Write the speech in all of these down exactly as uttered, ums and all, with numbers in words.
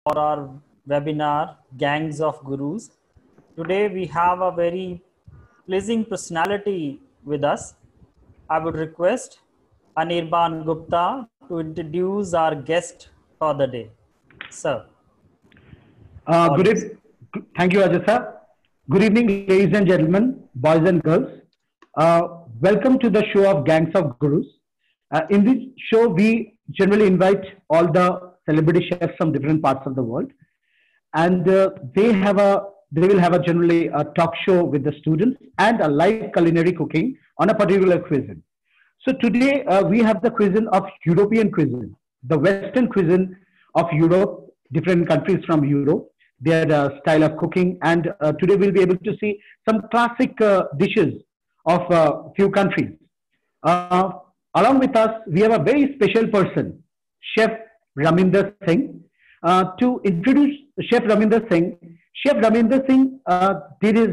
for our webinar, Gangs of Gurus. Today we have a very pleasing personality with us. I would request Anirban Gupta to introduce our guest for the day. Sir. Uh, good evening. Thank you, Ajay. Good evening, ladies and gentlemen, boys and girls. Uh, welcome to the show of Gangs of Gurus. Uh, in this show, we generally invite all the celebrity chefs from different parts of the world, and uh, they have a they will have a generally a talk show with the students and a live culinary cooking on a particular cuisine. So today uh, we have the cuisine of European cuisine, the Western cuisine of Europe, different countries from Europe, their uh, style of cooking, and uh, today we'll be able to see some classic uh, dishes of a uh, few countries. Uh, along with us, we have a very special person, Chef Raminder Singh. Uh, to introduce Chef Raminder Singh, Chef Raminder Singh uh, did his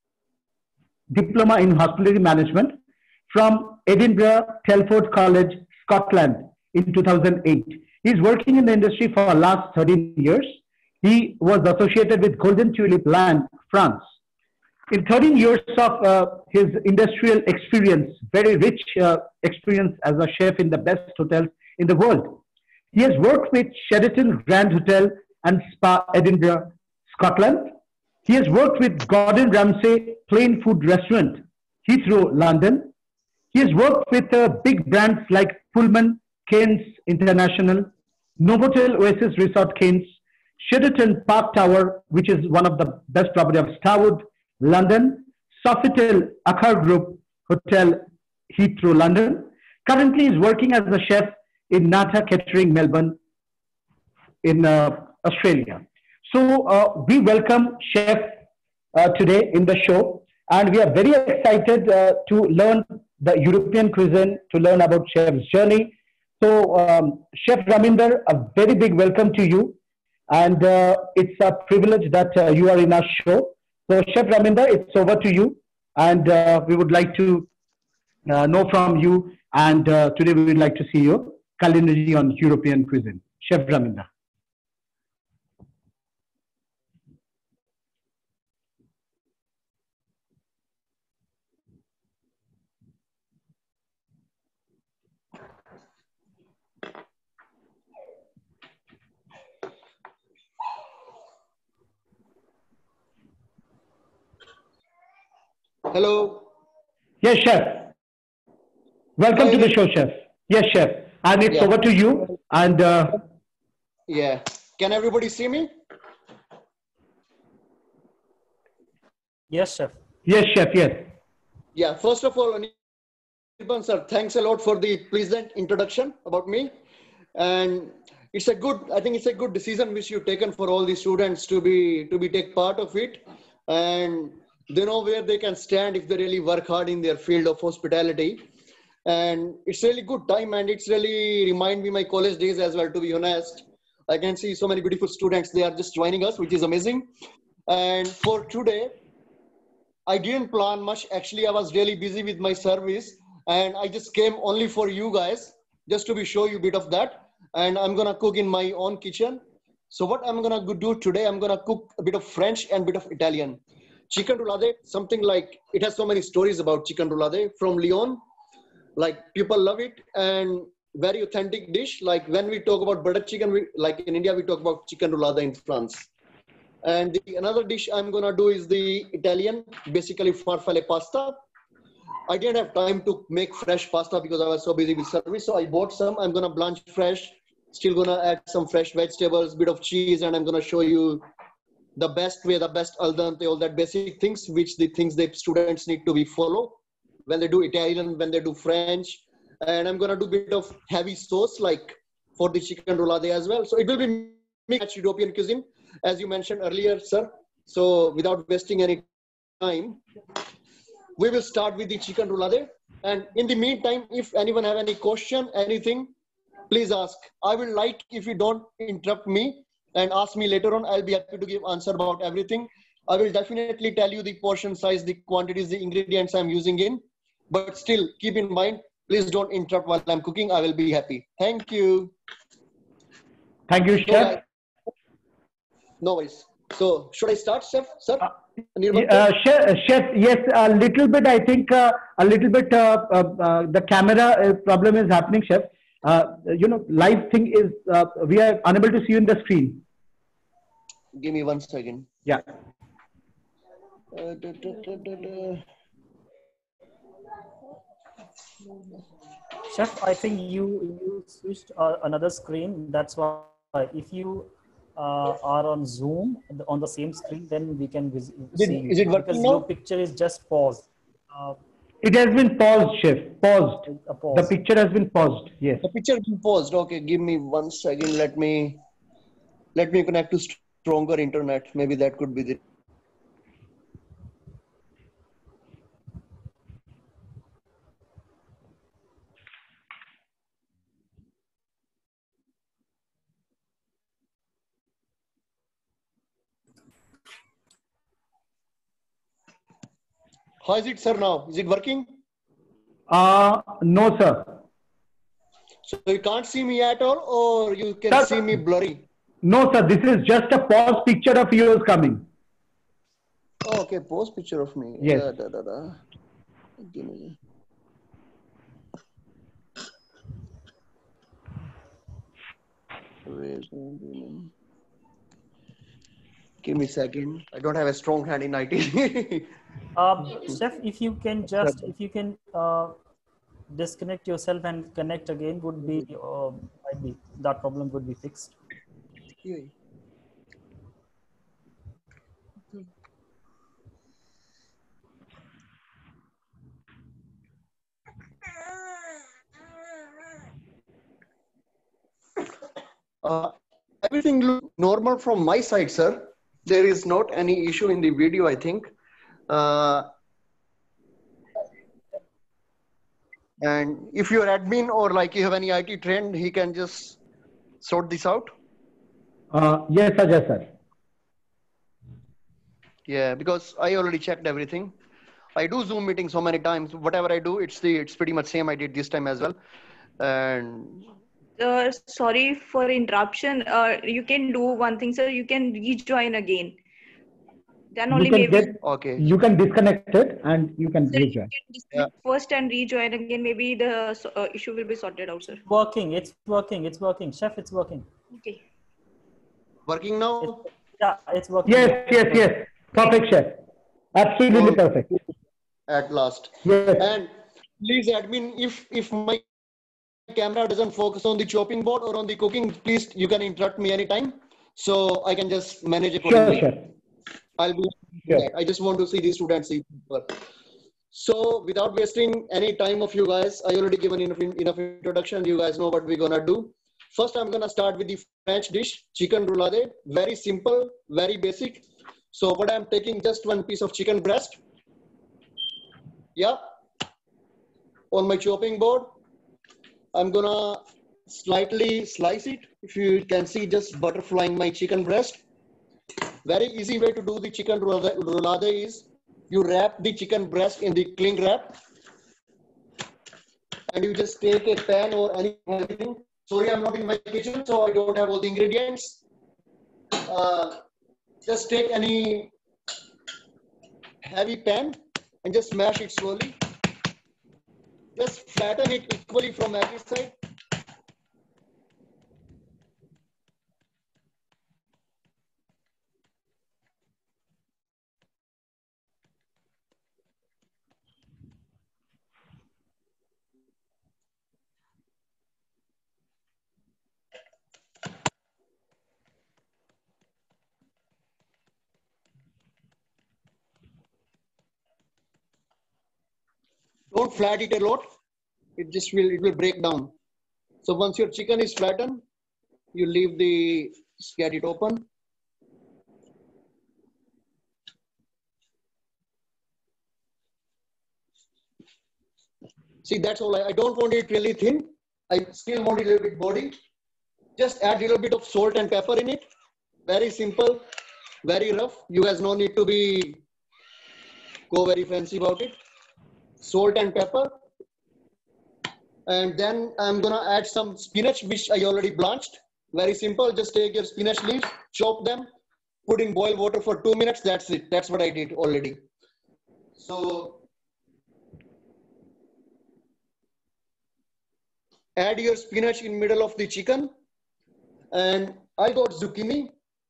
diploma in hospitality management from Edinburgh Telford College, Scotland in two thousand eight. He's working in the industry for the last thirteen years. He was associated with Golden Tulip Land, France. In thirteen years of uh, his industrial experience, very rich uh, experience as a chef in the best hotels in the world. He has worked with Sheraton Grand Hotel and Spa, Edinburgh, Scotland. He has worked with Gordon Ramsay Plain Food Restaurant, Heathrow, London. He has worked with uh, big brands like Pullman, Cairns International, Novotel Oasis Resort Cairns, Sheraton Park Tower, which is one of the best property of Starwood, London, Sofitel Akhar Group Hotel, Heathrow, London. Currently, he is working as a chef in Nata Catering, Melbourne, in uh, Australia. So uh, we welcome Chef uh, today in the show, and we are very excited uh, to learn the European cuisine, to learn about Chef's journey. So um, Chef Raminder, a very big welcome to you, and uh, it's a privilege that uh, you are in our show. So Chef Raminder, it's over to you, and uh, we would like to uh, know from you, and uh, today we would like to see your culinary on European cuisine. Chef Raminder. Hello. Yes, Chef. Welcome Hi. to the show, Chef. Yes, Chef. And it's yeah. over to you. And uh, yeah, can everybody see me? Yes, Chef. Yes, Chef. Yes. Yeah. First of all, Anirban sir, thanks a lot for the pleasant introduction about me. And it's a good. I think it's a good decision which you've taken for all the students to be to be take part of it, and they know where they can stand if they really work hard in their field of hospitality. And it's really good time, and it's really remind me my college days as well, to be honest. I can see so many beautiful students, they are just joining us, which is amazing. And for today, I didn't plan much. Actually, I was really busy with my service, and I just came only for you guys, just to be show you a bit of that. And I'm gonna cook in my own kitchen. So what I'm gonna do today, I'm gonna cook a bit of French and a bit of Italian. Chicken roulade, something like, it has so many stories about chicken roulade from Lyon. Like people love it, and very authentic dish. Like when we talk about butter chicken, we, like in India, we talk about chicken roulade in France. And the another dish I'm gonna do is the Italian, basically farfalle pasta. I didn't have time to make fresh pasta because I was so busy with service. So I bought some. I'm gonna blanch fresh. Still gonna add some fresh vegetables, bit of cheese, and I'm gonna show you the best way, the best al dente, all that basic things, which the things that students need to be follow when they do Italian, when they do French. And I'm gonna do a bit of heavy sauce like for the chicken roulade as well. So it will be mixed European cuisine, as you mentioned earlier, sir. So without wasting any time, we will start with the chicken roulade. And in the meantime, if anyone have any question, anything, please ask. I will like if you don't interrupt me and ask me later on. I'll be happy to give answer about everything. I will definitely tell you the portion size, the quantities, the ingredients I'm using in. But still, keep in mind, please don't interrupt while I'm cooking. I will be happy. Thank you. Thank you, Chef. No worries. So should I start, chef, sir? Uh, Anirban, uh, sir? chef, chef, yes, a little bit. I think uh, a little bit. Uh, uh, uh, the camera uh, problem is happening, chef. Uh, you know, live thing is uh, we are unable to see you in the screen. Give me one second. Yeah. Uh, da, da, da, da, da. Chef, I think you you switched uh, another screen. That's why if you uh, are on Zoom on the same screen, then we can vis- Is see it, you is it working because now? your picture is just paused. Uh, It has been paused, chef. Paused. a The pause. picture has been paused. Yes. The picture is paused. Okay, give me one second. Let me let me connect to stronger internet. Maybe that could be the. How is it, sir? Now is it working? Uh, no, sir. So you can't see me at all, or you can Sir, see me blurry. no, sir. This is just a pause picture of yours coming. Oh, okay, post picture of me. Yes. Da, da, da, da. Give me. Give me a second. I don't have a strong hand in I T. Uh, Chef, if you can just if you can uh, disconnect yourself and connect again, would be uh, might be that problem would be fixed. Uh, everything looks normal from my side, sir. There is not any issue in the video, I think. Uh, and if you're admin or like you have any I T trend, he can just sort this out. Uh, yes, Ajay, sir. Yeah, because I already checked everything. I do Zoom meetings so many times. Whatever I do, it's the it's pretty much same I did this time as well. And Uh, sorry for interruption. Uh, you can do one thing, sir. You can rejoin again. Then only You can maybe. get. okay. You can disconnect it and you can Sir, you rejoin. can disconnect first and rejoin again. Maybe the uh, issue will be sorted out, sir. Working. It's working. It's working. Chef, it's working. Okay. Working now? It's, yeah, it's working. Yes, yes, yes. Perfect, chef. Absolutely Oh, perfect. at last. Yes. And please, admin, if if my camera doesn't focus on the chopping board or on the cooking, please you can interrupt me anytime, so I can just manage accordingly. Sure, sure. I'll be. Sure. I just want to see the students see. So without wasting any time of you guys, I already given enough enough introduction. You guys know what we're gonna do. First, I'm gonna start with the French dish, chicken roulade. Very simple, very basic. So what I'm taking, just one piece of chicken breast. Yeah. On my chopping board, I'm gonna slightly slice it. If you can see, just butterflying my chicken breast. Very easy way to do the chicken roulade is you wrap the chicken breast in the cling wrap, and you just take a pan or anything. Sorry, I'm not in my kitchen, so I don't have all the ingredients. Uh, just take any heavy pan and just smash it slowly. Just flatten it equally from every side. Don't flat it a lot. It just will, it will break down. So once your chicken is flattened, you leave the, get it open. See, that's all. I, I don't want it really thin. I still want it a little bit body. Just add a little bit of salt and pepper in it. Very simple, very rough. You guys no need to be, go very fancy about it. Salt and pepper. And then I'm gonna add some spinach, which I already blanched. Very simple, just take your spinach leaves, chop them, put in boil water for two minutes. That's it. That's what I did already. So add your spinach in middle of the chicken. And I got zucchini.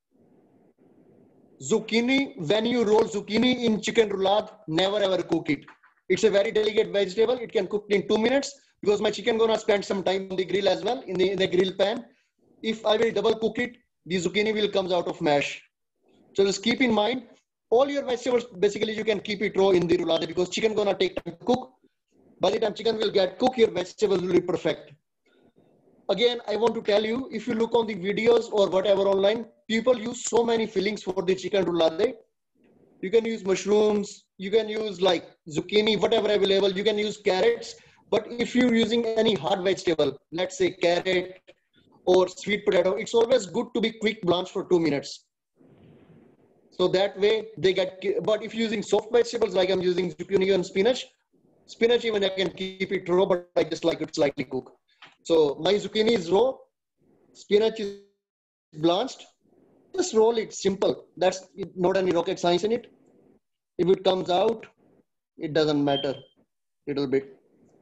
Zucchini, when you roll zucchini in chicken roulade, never ever cook it. It's a very delicate vegetable. It can cook in two minutes because my chicken gonna spend some time on the grill as well, in the, in the grill pan. If I will double cook it, the zucchini will come out of mash. So just keep in mind, all your vegetables, basically you can keep it raw in the roulade because chicken gonna take time to cook. By the time chicken will get cooked, your vegetables will be perfect. Again, I want to tell you, if you look on the videos or whatever online, people use so many fillings for the chicken roulade. You can use mushrooms, you can use like zucchini, whatever available, you can use carrots. But if you're using any hard vegetable, let's say carrot or sweet potato, it's always good to be quick blanch for two minutes. So that way they get, but if you're using soft vegetables, like I'm using zucchini and spinach, spinach even I can keep it raw, but I just like it slightly cooked. So my zucchini is raw, spinach is blanched. Just roll it, simple. That's not any rocket science in it. If it comes out, it doesn't matter, little bit.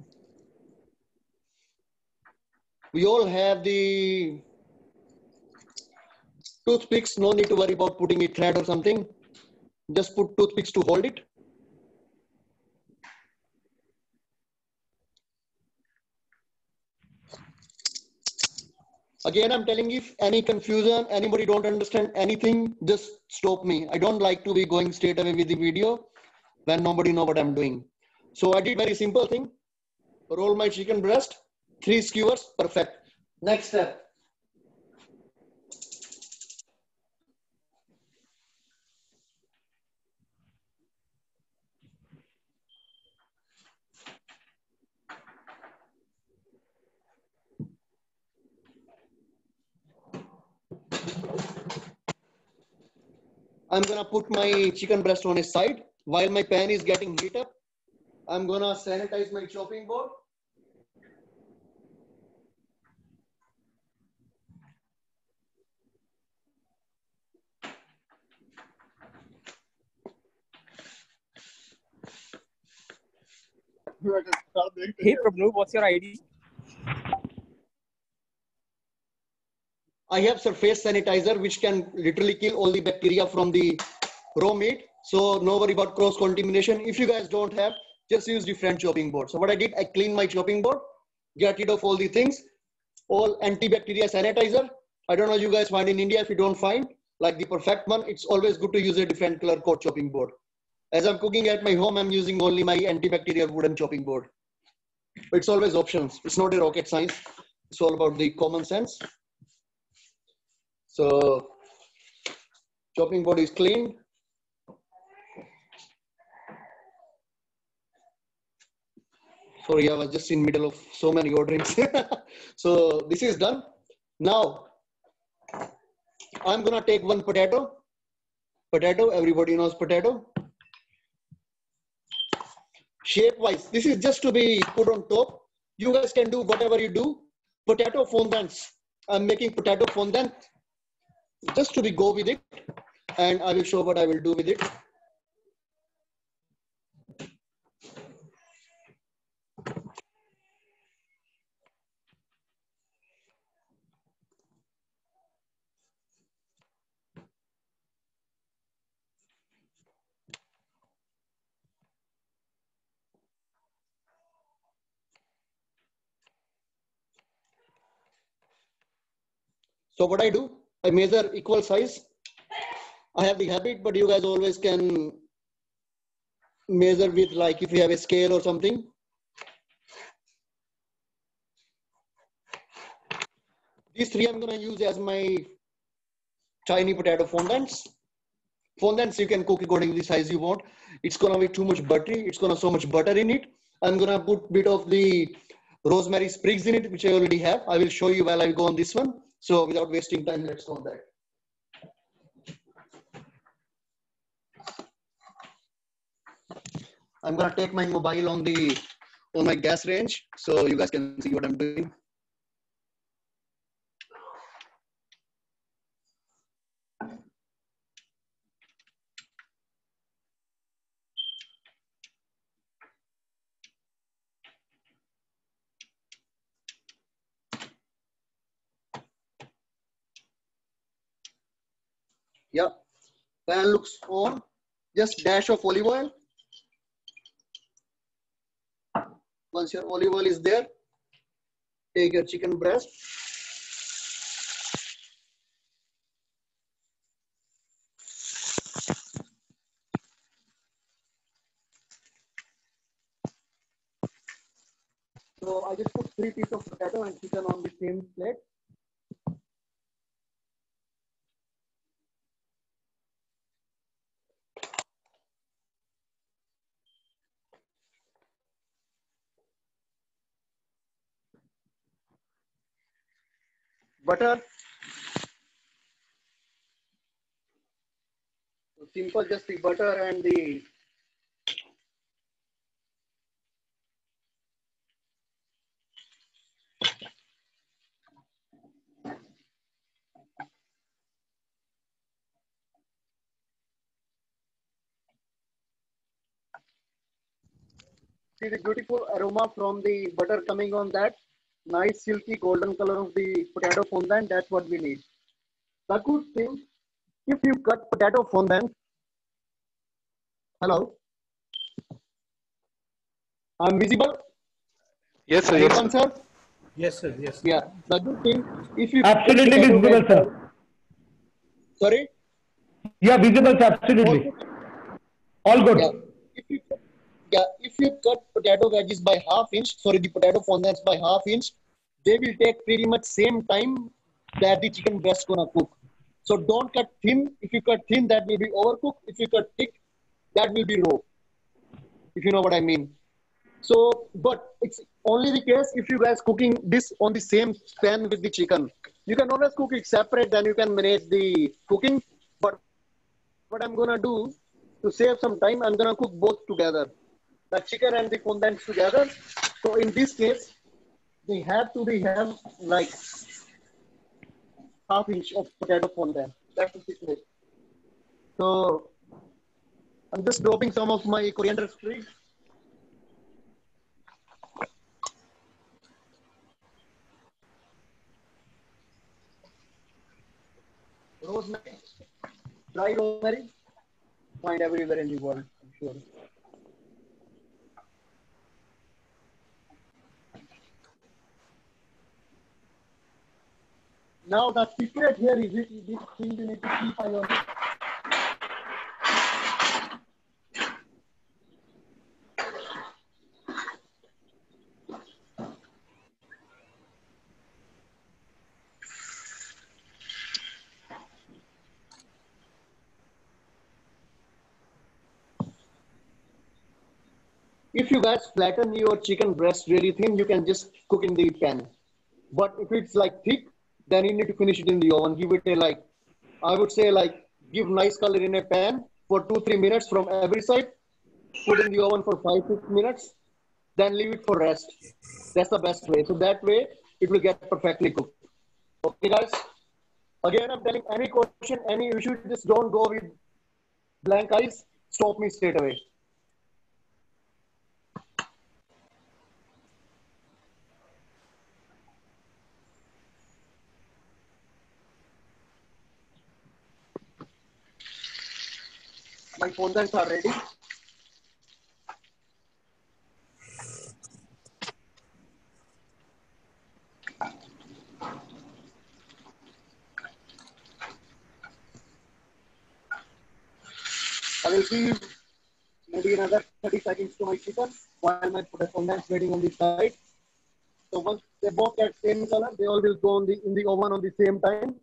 We all have the toothpicks, no need to worry about putting it thread or something. Just put toothpicks to hold it. Again, I'm telling you, if any confusion, anybody don't understand anything, just stop me. I don't like to be going straight away with the video when nobody know what I'm doing. So I did very simple thing. Roll my chicken breast, three skewers, perfect. Next step. I'm gonna put my chicken breast on a side. While my pan is getting heat up, I'm gonna sanitize my chopping board. Hey Prabhu, what's your I D? I have surface sanitizer which can literally kill all the bacteria from the raw meat. So no worry about cross contamination. If you guys don't have, just use different chopping board. So what I did, I cleaned my chopping board, get rid of all the things, all antibacterial sanitizer. I don't know you guys find in India. If you don't find like the perfect one, it's always good to use a different color code chopping board. As I'm cooking at my home, I'm using only my antibacterial wooden chopping board. But it's always options. It's not a rocket science. It's all about the common sense. So chopping board is cleaned. Sorry, I was just in middle of so many orderings. So this is done. Now I'm gonna take one potato. Potato, everybody knows potato. Shape wise, this is just to be put on top. You guys can do whatever you do. Potato fondants. I'm making potato fondant just to be go with it, and I will show what I will do with it. So what I do, I measure equal size. I have the habit, but you guys always can measure with, like, if you have a scale or something. These three I'm gonna use as my tiny potato fondants. Fondants you can cook according to the size you want. It's gonna be too much buttery. It's gonna so much butter in it. I'm gonna put bit of the rosemary sprigs in it, which I already have. I will show you while I go on this one. So without wasting time, let's go on that. I'm gonna take my mobile on the on my gas range so you guys can see what I'm doing. Yeah, pan looks on. Just dash of olive oil. Once your olive oil is there, take your chicken breast. So I just put three pieces of potato and chicken on the same plate. Butter. So simple, just the butter and the see the beautiful aroma from the butter coming on that. Nice silky golden color of the potato fondant. That's what we need. The good thing, if you cut potato fondant, hello, I'm visible. Yes, sir. Yes, Anirban, sir. sir. Yes, sir. Yes. Yeah. The good thing, if you Absolutely cut potato visible, wedge, sir. sorry. Yeah, visible, sir. All Absolutely. good? All good. Yeah. If you yeah, if you cut potato wedges by half inch, sorry, the potato fondants by half inch, they will take pretty much same time that the chicken breast gonna cook. So don't cut thin. If you cut thin, that will be overcooked. If you cut thick, that will be raw. If you know what I mean. So, but it's only the case if you guys cooking this on the same pan with the chicken. You can always cook it separate, then you can manage the cooking. But what I'm gonna do to save some time, I'm gonna cook both together, the chicken and the fondants together. So in this case, they have to be have like half inch of potato fondant. That's the secret. So I'm just dropping some of my coriander sprigs. Rosemary, dry rosemary, find everywhere in the world, I'm sure. Now the secret here is it, this thing you need to keep on your if you guys flatten your chicken breast really thin, you can just cook in the pan. But if it's like thick, then you need to finish it in the oven. Give it a like, I would say like, give nice color in a pan for two, three minutes from every side. Put in the oven for five, six minutes. Then leave it for rest. That's the best way. So that way, it will get perfectly cooked. Okay, guys? Again, I'm telling any question, any issue, just don't go with blank eyes. Stop me straight away. My fondants are ready. I will give maybe another thirty seconds to my chicken while my fondants waiting on the side. So once they both get same color, they all will go on the in the oven on the same time.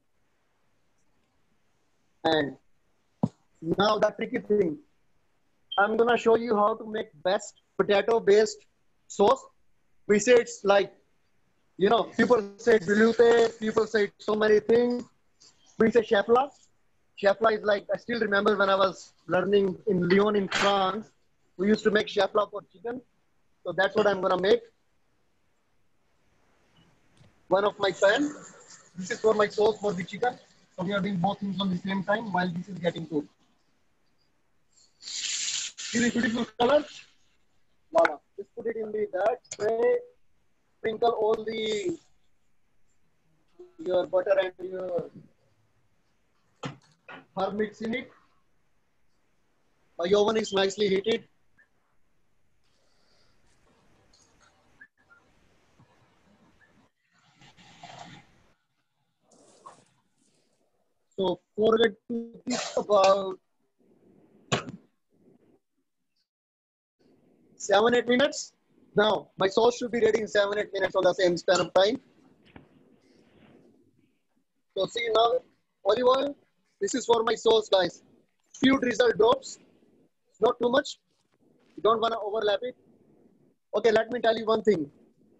And now the tricky thing, I'm gonna show you how to make best potato-based sauce. We say it's like, you know, people say velouté, people say so many things. We say chefla. Chefla is like, I still remember when I was learning in Lyon in France, we used to make chefla for chicken. So that's what I'm gonna make. One of my pan. This is for my sauce for the chicken. So we are doing both things on the same time while this is getting cooked. See the beautiful color? Voila. Just put it in the that tray. Sprinkle all the your butter and your herb mix in it. My oven is nicely heated. So forget to think about seven, eight minutes. Now my sauce should be ready in seven, eight minutes on the same span of time. So see now, olive oil. This is for my sauce, guys. Few drizzle drops, not too much. You don't want to overlap it. Okay, let me tell you one thing.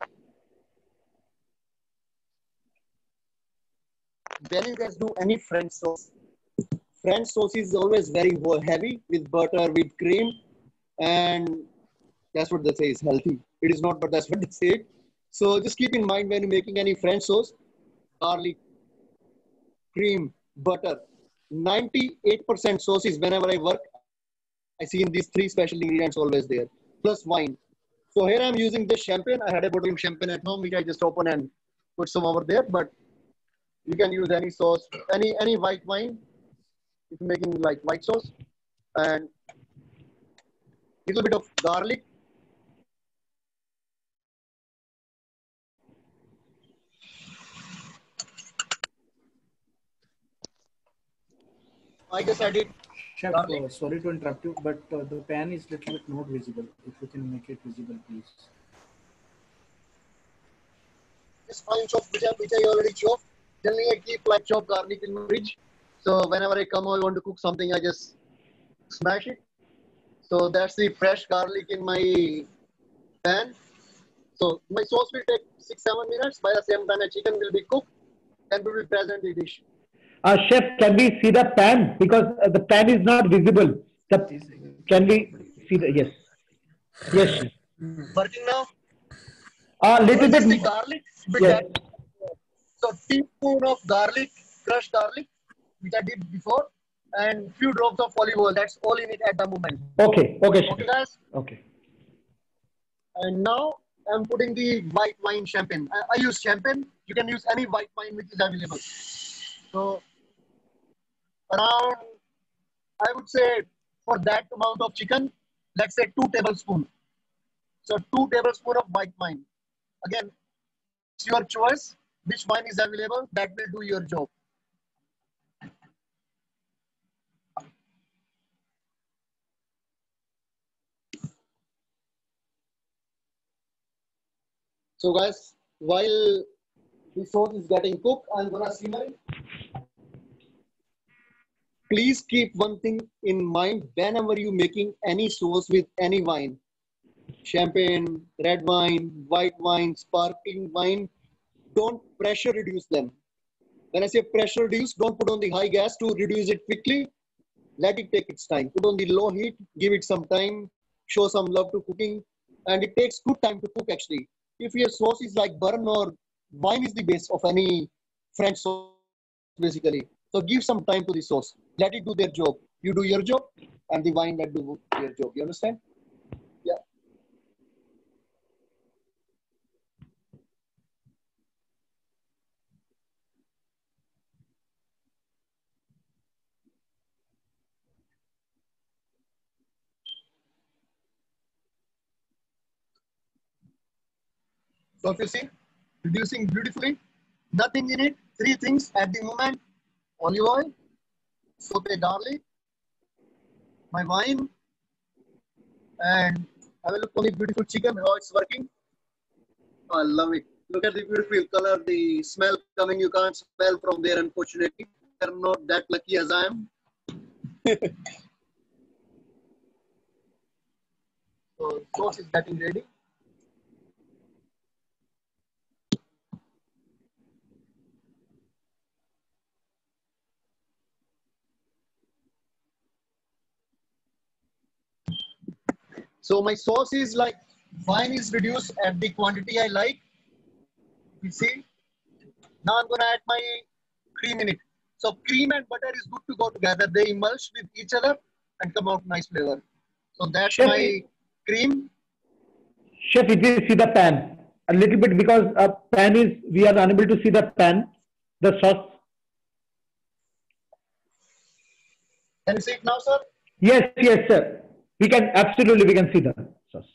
When you guys do any French sauce, French sauce is always very heavy with butter, with cream, and that's what they say is healthy. It is not, but that's what they say. So just keep in mind when you're making any French sauce, garlic, cream, butter. ninety-eight percent sauces, whenever I work, I see in these three special ingredients always there, plus wine. So here I'm using this champagne. I had a bottle of champagne at home, which I just open and put some over there, but you can use any sauce, any any white wine, if you're making like white sauce, and little bit of garlic. I just added Chef, garlic. uh, sorry to interrupt you, but uh, the pan is little bit not visible. If you can make it visible, please. This fine chop which I, which I already chopped. Generally, I keep like chopped garlic in my fridge. So whenever I come or I want to cook something, I just smash it. So that's the fresh garlic in my pan. So my sauce will take six, seven minutes. By the same time, the chicken will be cooked and will be present in the dish. Uh, chef, can we see the pan? Because uh, the pan is not visible. The, can we see the, yes. Yes, chef. Working now? A little So this is bit. the garlic. Yes. So teaspoon of garlic, crushed garlic, which I did before, and few drops of olive oil. That's all in it at the moment. Okay, okay, chef. Okay, guys. Okay. And now I'm putting the white wine champagne. I, I use champagne. You can use any white wine which is available. So around, I would say for that amount of chicken, let's say two tablespoons. So two tablespoons of white wine. Again, it's your choice. Which wine is available, that will do your job. So guys, while the sauce is getting cooked, I'm gonna simmer it. Please keep one thing in mind whenever you're making any sauce with any wine. Champagne, red wine, white wine, sparkling wine, don't pressure reduce them. When I say pressure reduce, don't put on the high gas to reduce it quickly. Let it take its time. Put on the low heat, give it some time, show some love to cooking, and it takes good time to cook actually. If your sauce is like burn or wine is the base of any French sauce basically. So give some time to the sauce. Let it do their job. You do your job, and the wine that do their job. You understand? Yeah. So if you see, reducing beautifully, nothing in it, three things at the moment: olive oil, saute garlic, my wine, and have a look on the beautiful chicken, how it's working. I love it. Look at the beautiful color, the smell coming. You can't smell from there, unfortunately. They're not that lucky as I am. So sauce is getting ready. So my sauce is like wine is reduced at the quantity I like. You see. Now I'm gonna add my cream in it. So cream and butter is good to go together. They emulse with each other and come out nice flavor. So that's Chef, my cream. Chef, if we see the pan a little bit, because uh, pan is, we are unable to see the pan, the sauce. Can you see it now, sir? Yes, yes, sir. We can absolutely we can see the sauce.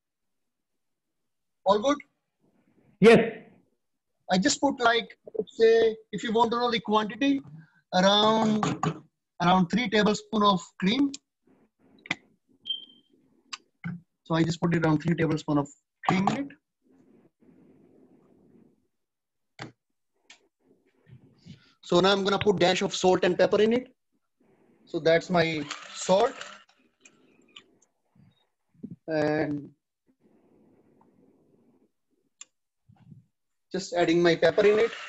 All good? Yes. I just put like, let's say, if you want to know the quantity, around around three tablespoons of cream. So I just put it around three tablespoons of cream in it. So now I'm gonna put dash of salt and pepper in it. So that's my salt. And just adding my pepper in it.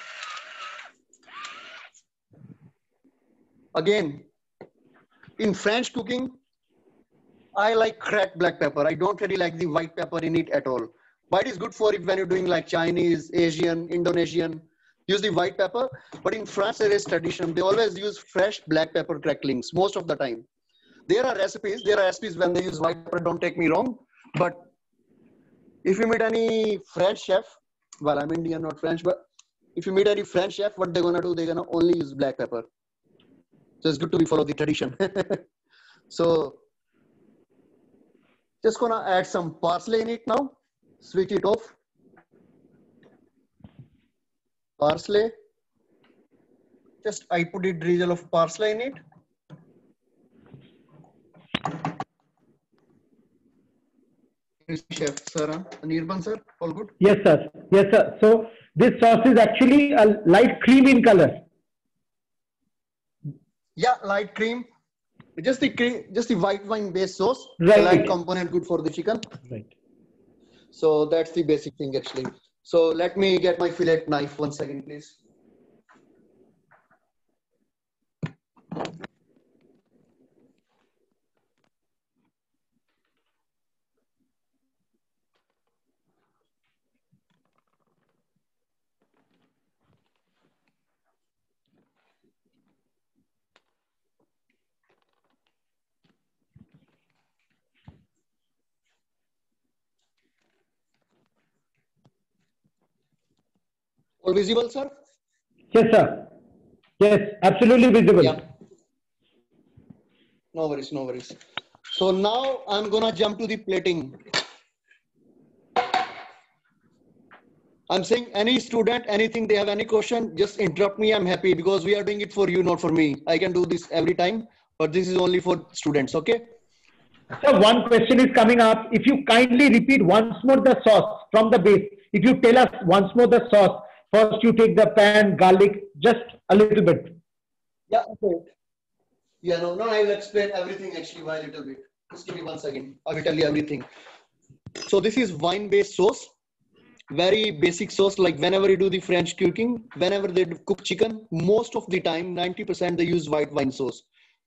Again, in French cooking, I like cracked black pepper. I don't really like the white pepper in it at all. White is good for it when you're doing like Chinese, Asian, Indonesian. Use the white pepper. But in France, there is tradition. They always use fresh black pepper cracklings most of the time. There are recipes. There are recipes when they use white pepper. Don't take me wrong. But if you meet any French chef, well, I'm Indian, not French, but if you meet any French chef, what they're gonna do? They're gonna only use black pepper. So it's good to be follow the tradition. So just gonna add some parsley in it now. Switch it off. Parsley. Just I put a drizzle of parsley in it. Chef, sir, Anirban sir, all good? Yes, sir. Yes, sir. So this sauce is actually a light cream in color. Yeah, light cream. Just the cream, just the white wine based sauce. Right. A light component good for the chicken. Right. So that's the basic thing actually. So let me get my fillet knife one second, please. All visible, sir? Yes, sir. Yes, absolutely visible. Yeah. No worries, no worries. So now I'm gonna jump to the plating. I'm saying any student, anything they have any question, just interrupt me. I'm happy because we are doing it for you, not for me. I can do this every time, but this is only for students, okay? So one question is coming up. If you kindly repeat once more the sauce from the base. If you tell us once more the sauce, first you take the pan, garlic, just a little bit. Yeah, okay. Yeah, no, no, I will explain everything actually by a little bit. Just give me one second. I will tell you everything. So this is wine-based sauce. Very basic sauce, like whenever you do the French cooking, whenever they cook chicken, most of the time, ninety percent they use white wine sauce.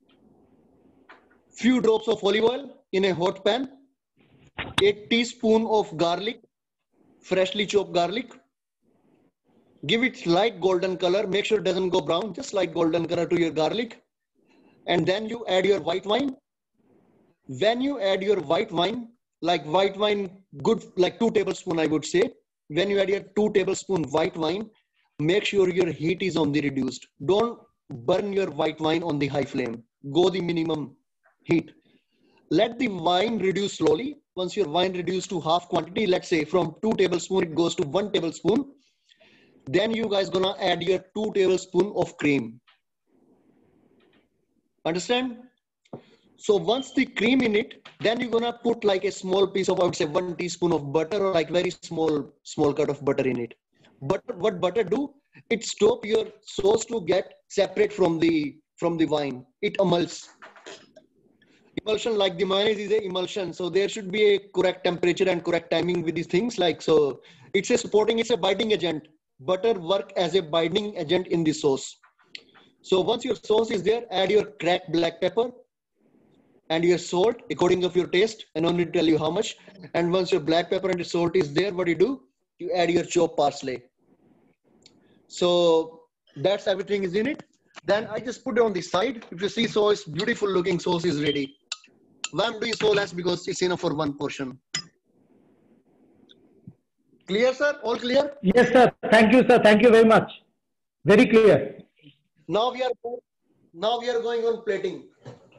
Few drops of olive oil in a hot pan, a teaspoon of garlic, freshly chopped garlic. Give it light golden color. Make sure it doesn't go brown, just light golden color to your garlic. And then you add your white wine. When you add your white wine, like white wine, good, like two tablespoons, I would say. When you add your two tablespoon white wine, make sure your heat is on the reduced. Don't burn your white wine on the high flame. Go the minimum heat. Let the wine reduce slowly. Once your wine reduces to half quantity, let's say from two tablespoons, it goes to one tablespoon. Then you guys gonna add your two tablespoons of cream. Understand? So once the cream in it, then you're gonna put like a small piece of, I would say one teaspoon of butter or like very small, small cut of butter in it. But what butter do? It stop your sauce to get separate from the, from the wine. It emulsions. Emulsion, like the mayonnaise is a emulsion. So there should be a correct temperature and correct timing with these things. Like, so it's a supporting, it's a binding agent. Butter work as a binding agent in the sauce. So once your sauce is there, add your cracked black pepper and your salt according of your taste. I don't need to tell you how much. And once your black pepper and the salt is there, what you do? You add your chopped parsley. So that's everything is in it. Then I just put it on the side. If you see sauce, beautiful looking sauce is ready. Why I'm doing so less? Because it's enough for one portion. Clear, sir? All clear? Yes, sir. Thank you, sir. Thank you very much. Very clear. Now we are now we are going on plating.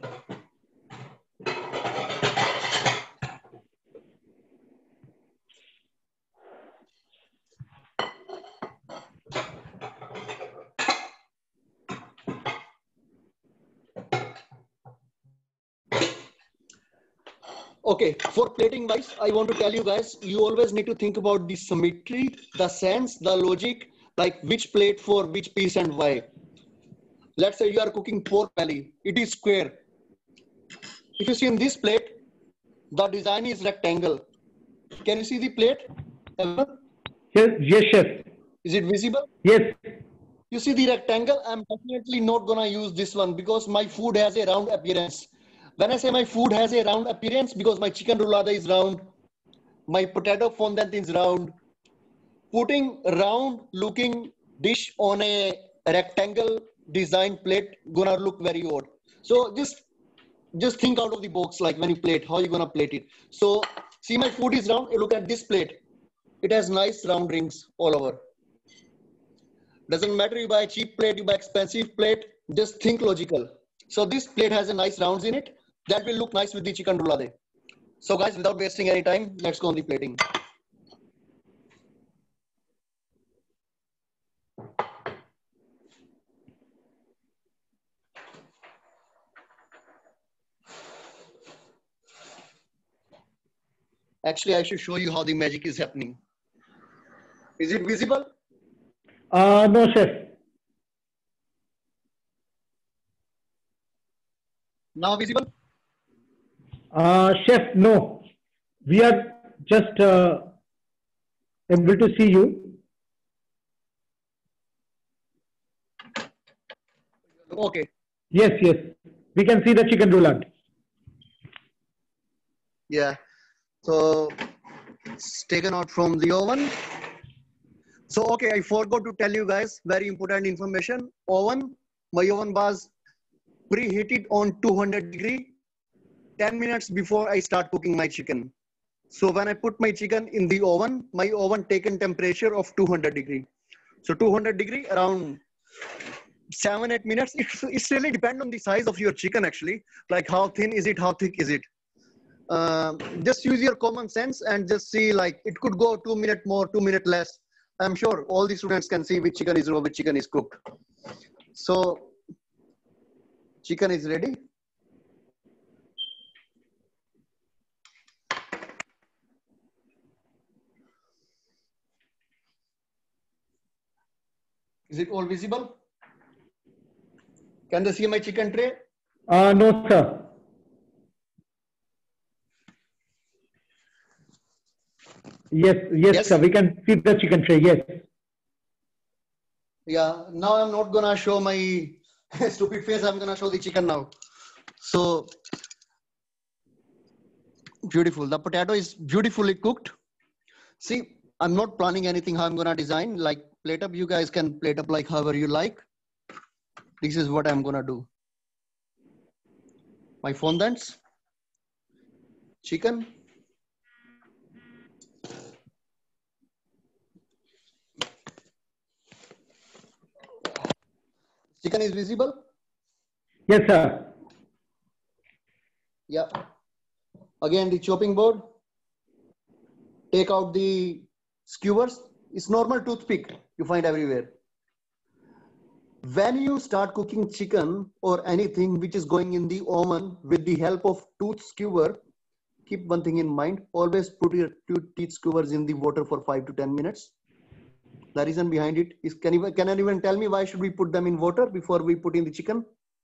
Okay, for plating wise, I want to tell you guys, you always need to think about the symmetry, the sense, the logic, like which plate for which piece and why. Let's say you are cooking pork belly, it is square. If you see in this plate, the design is rectangle. Can you see the plate? Yes, yes, chef. Is it visible? Yes. You see the rectangle, I'm definitely not gonna use this one because my food has a round appearance. When I say my food has a round appearance, because my chicken roulade is round, my potato fondant is round, putting round looking dish on a rectangle design plate gonna look very odd. So just just think out of the box, like when you plate, how you gonna plate it. So see, my food is round. Look at this plate. It has nice round rings all over. Doesn't matter you buy a cheap plate, you buy expensive plate, just think logical. So this plate has a nice rounds in it. That will look nice with the chicken roulade. So guys, without wasting any time, let's go on the plating. Actually, I should show you how the magic is happening. Is it visible? Uh, no, chef. Now visible? Uh, chef, no. We are just uh, able to see you. Okay. Yes, yes. We can see the chicken roulade. Yeah. So it's taken out from the oven. So, okay, I forgot to tell you guys very important information. Oven, my oven was preheated on two hundred degree ten minutes before I start cooking my chicken. So when I put my chicken in the oven, my oven taken temperature of two hundred degree. So two hundred degree around seven, eight minutes. It's, it's really depend on the size of your chicken actually. Like how thin is it, how thick is it? Um, just use your common sense and just see, like it could go two minute more, two minute less. I'm sure all the students can see which chicken is raw, which chicken is cooked. So chicken is ready. Is it all visible? Can they see my chicken tray? Uh, no, sir. Yes, yes, Yes. sir. We can see the chicken tray. Yes. Yeah. Now I'm not gonna show my stupid face. I'm gonna show the chicken now. So beautiful. The potato is beautifully cooked. See, I'm not planning anything how I'm gonna design. Like plate up, you guys can plate up like however you like. This is what I'm gonna do. My fondants, chicken. Chicken is visible? Yes, sir. Yeah. Again, the chopping board. Take out the skewers. It's normal toothpick you find everywhere. When you start cooking chicken or anything which is going in the oven with the help of tooth skewer, keep one thing in mind. Always put your two teeth skewers in the water for five to ten minutes. The reason behind it is, can you can anyone tell me why should we put them in water before we put in the chicken?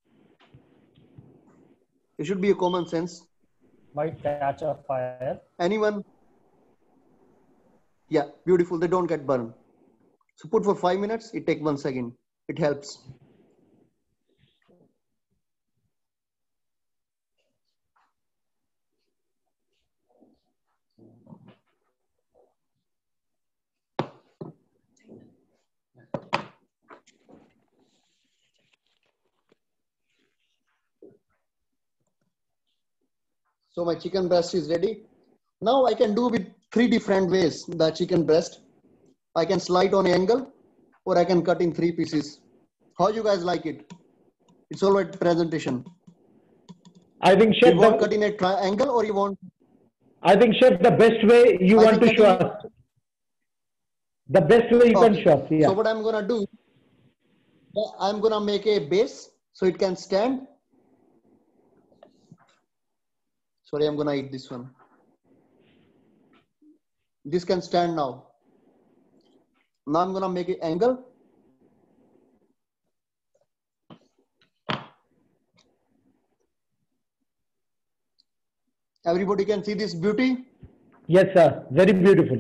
It should be a common sense. Might catch a fire. Anyone? Yeah, beautiful. They don't get burned. So put for five minutes. It takes one second. It helps. So my chicken breast is ready. Now I can do with three different ways the chicken breast. I can slide on an angle or I can cut in three pieces. How you guys like it? It's all right presentation. I think, chef, You want the, cut in a triangle or you want? I think, chef, the best way you I want to think show cutting- us. The best way you Okay. can show us. Yeah. So what I'm gonna do, I'm gonna make a base so it can stand. Sorry, I'm gonna eat this one. This can stand now. Now I'm gonna make it angle. Everybody can see this beauty? Yes, sir. Very beautiful.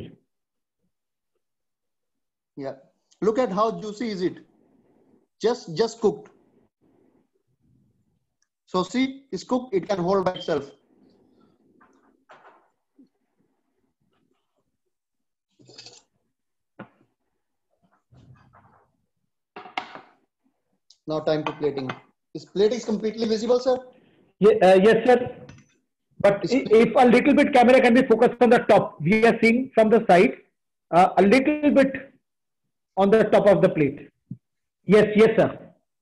Yeah. Look at how juicy is it. Just, just cooked. So see, it's cooked, it can hold by itself. Now time to plating. This plate is completely visible, sir? Yeah, uh, yes, sir. But It's i- if a little bit camera can be focused on the top, we are seeing from the side, uh, a little bit on the top of the plate. Yes, yes, sir.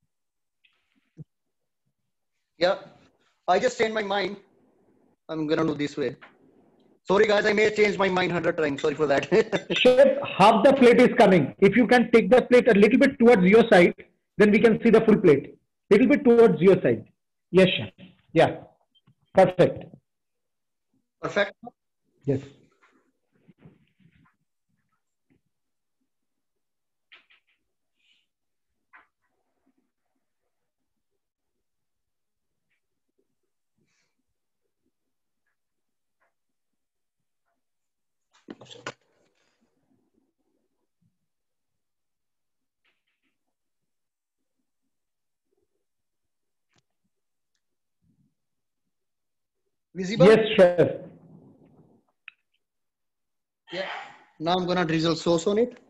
Yeah. I just changed my mind. I'm gonna do this way. Sorry guys, I may change my mind hundred times. Sorry for that. Chef, half the plate is coming. If you can take the plate a little bit towards your side, then we can see the full plate. Little bit towards your side. Yes, chef. Yeah. Perfect. Perfect. Yes. Visible? Yes, chef. Yeah. Now I'm gonna drizzle sauce on it.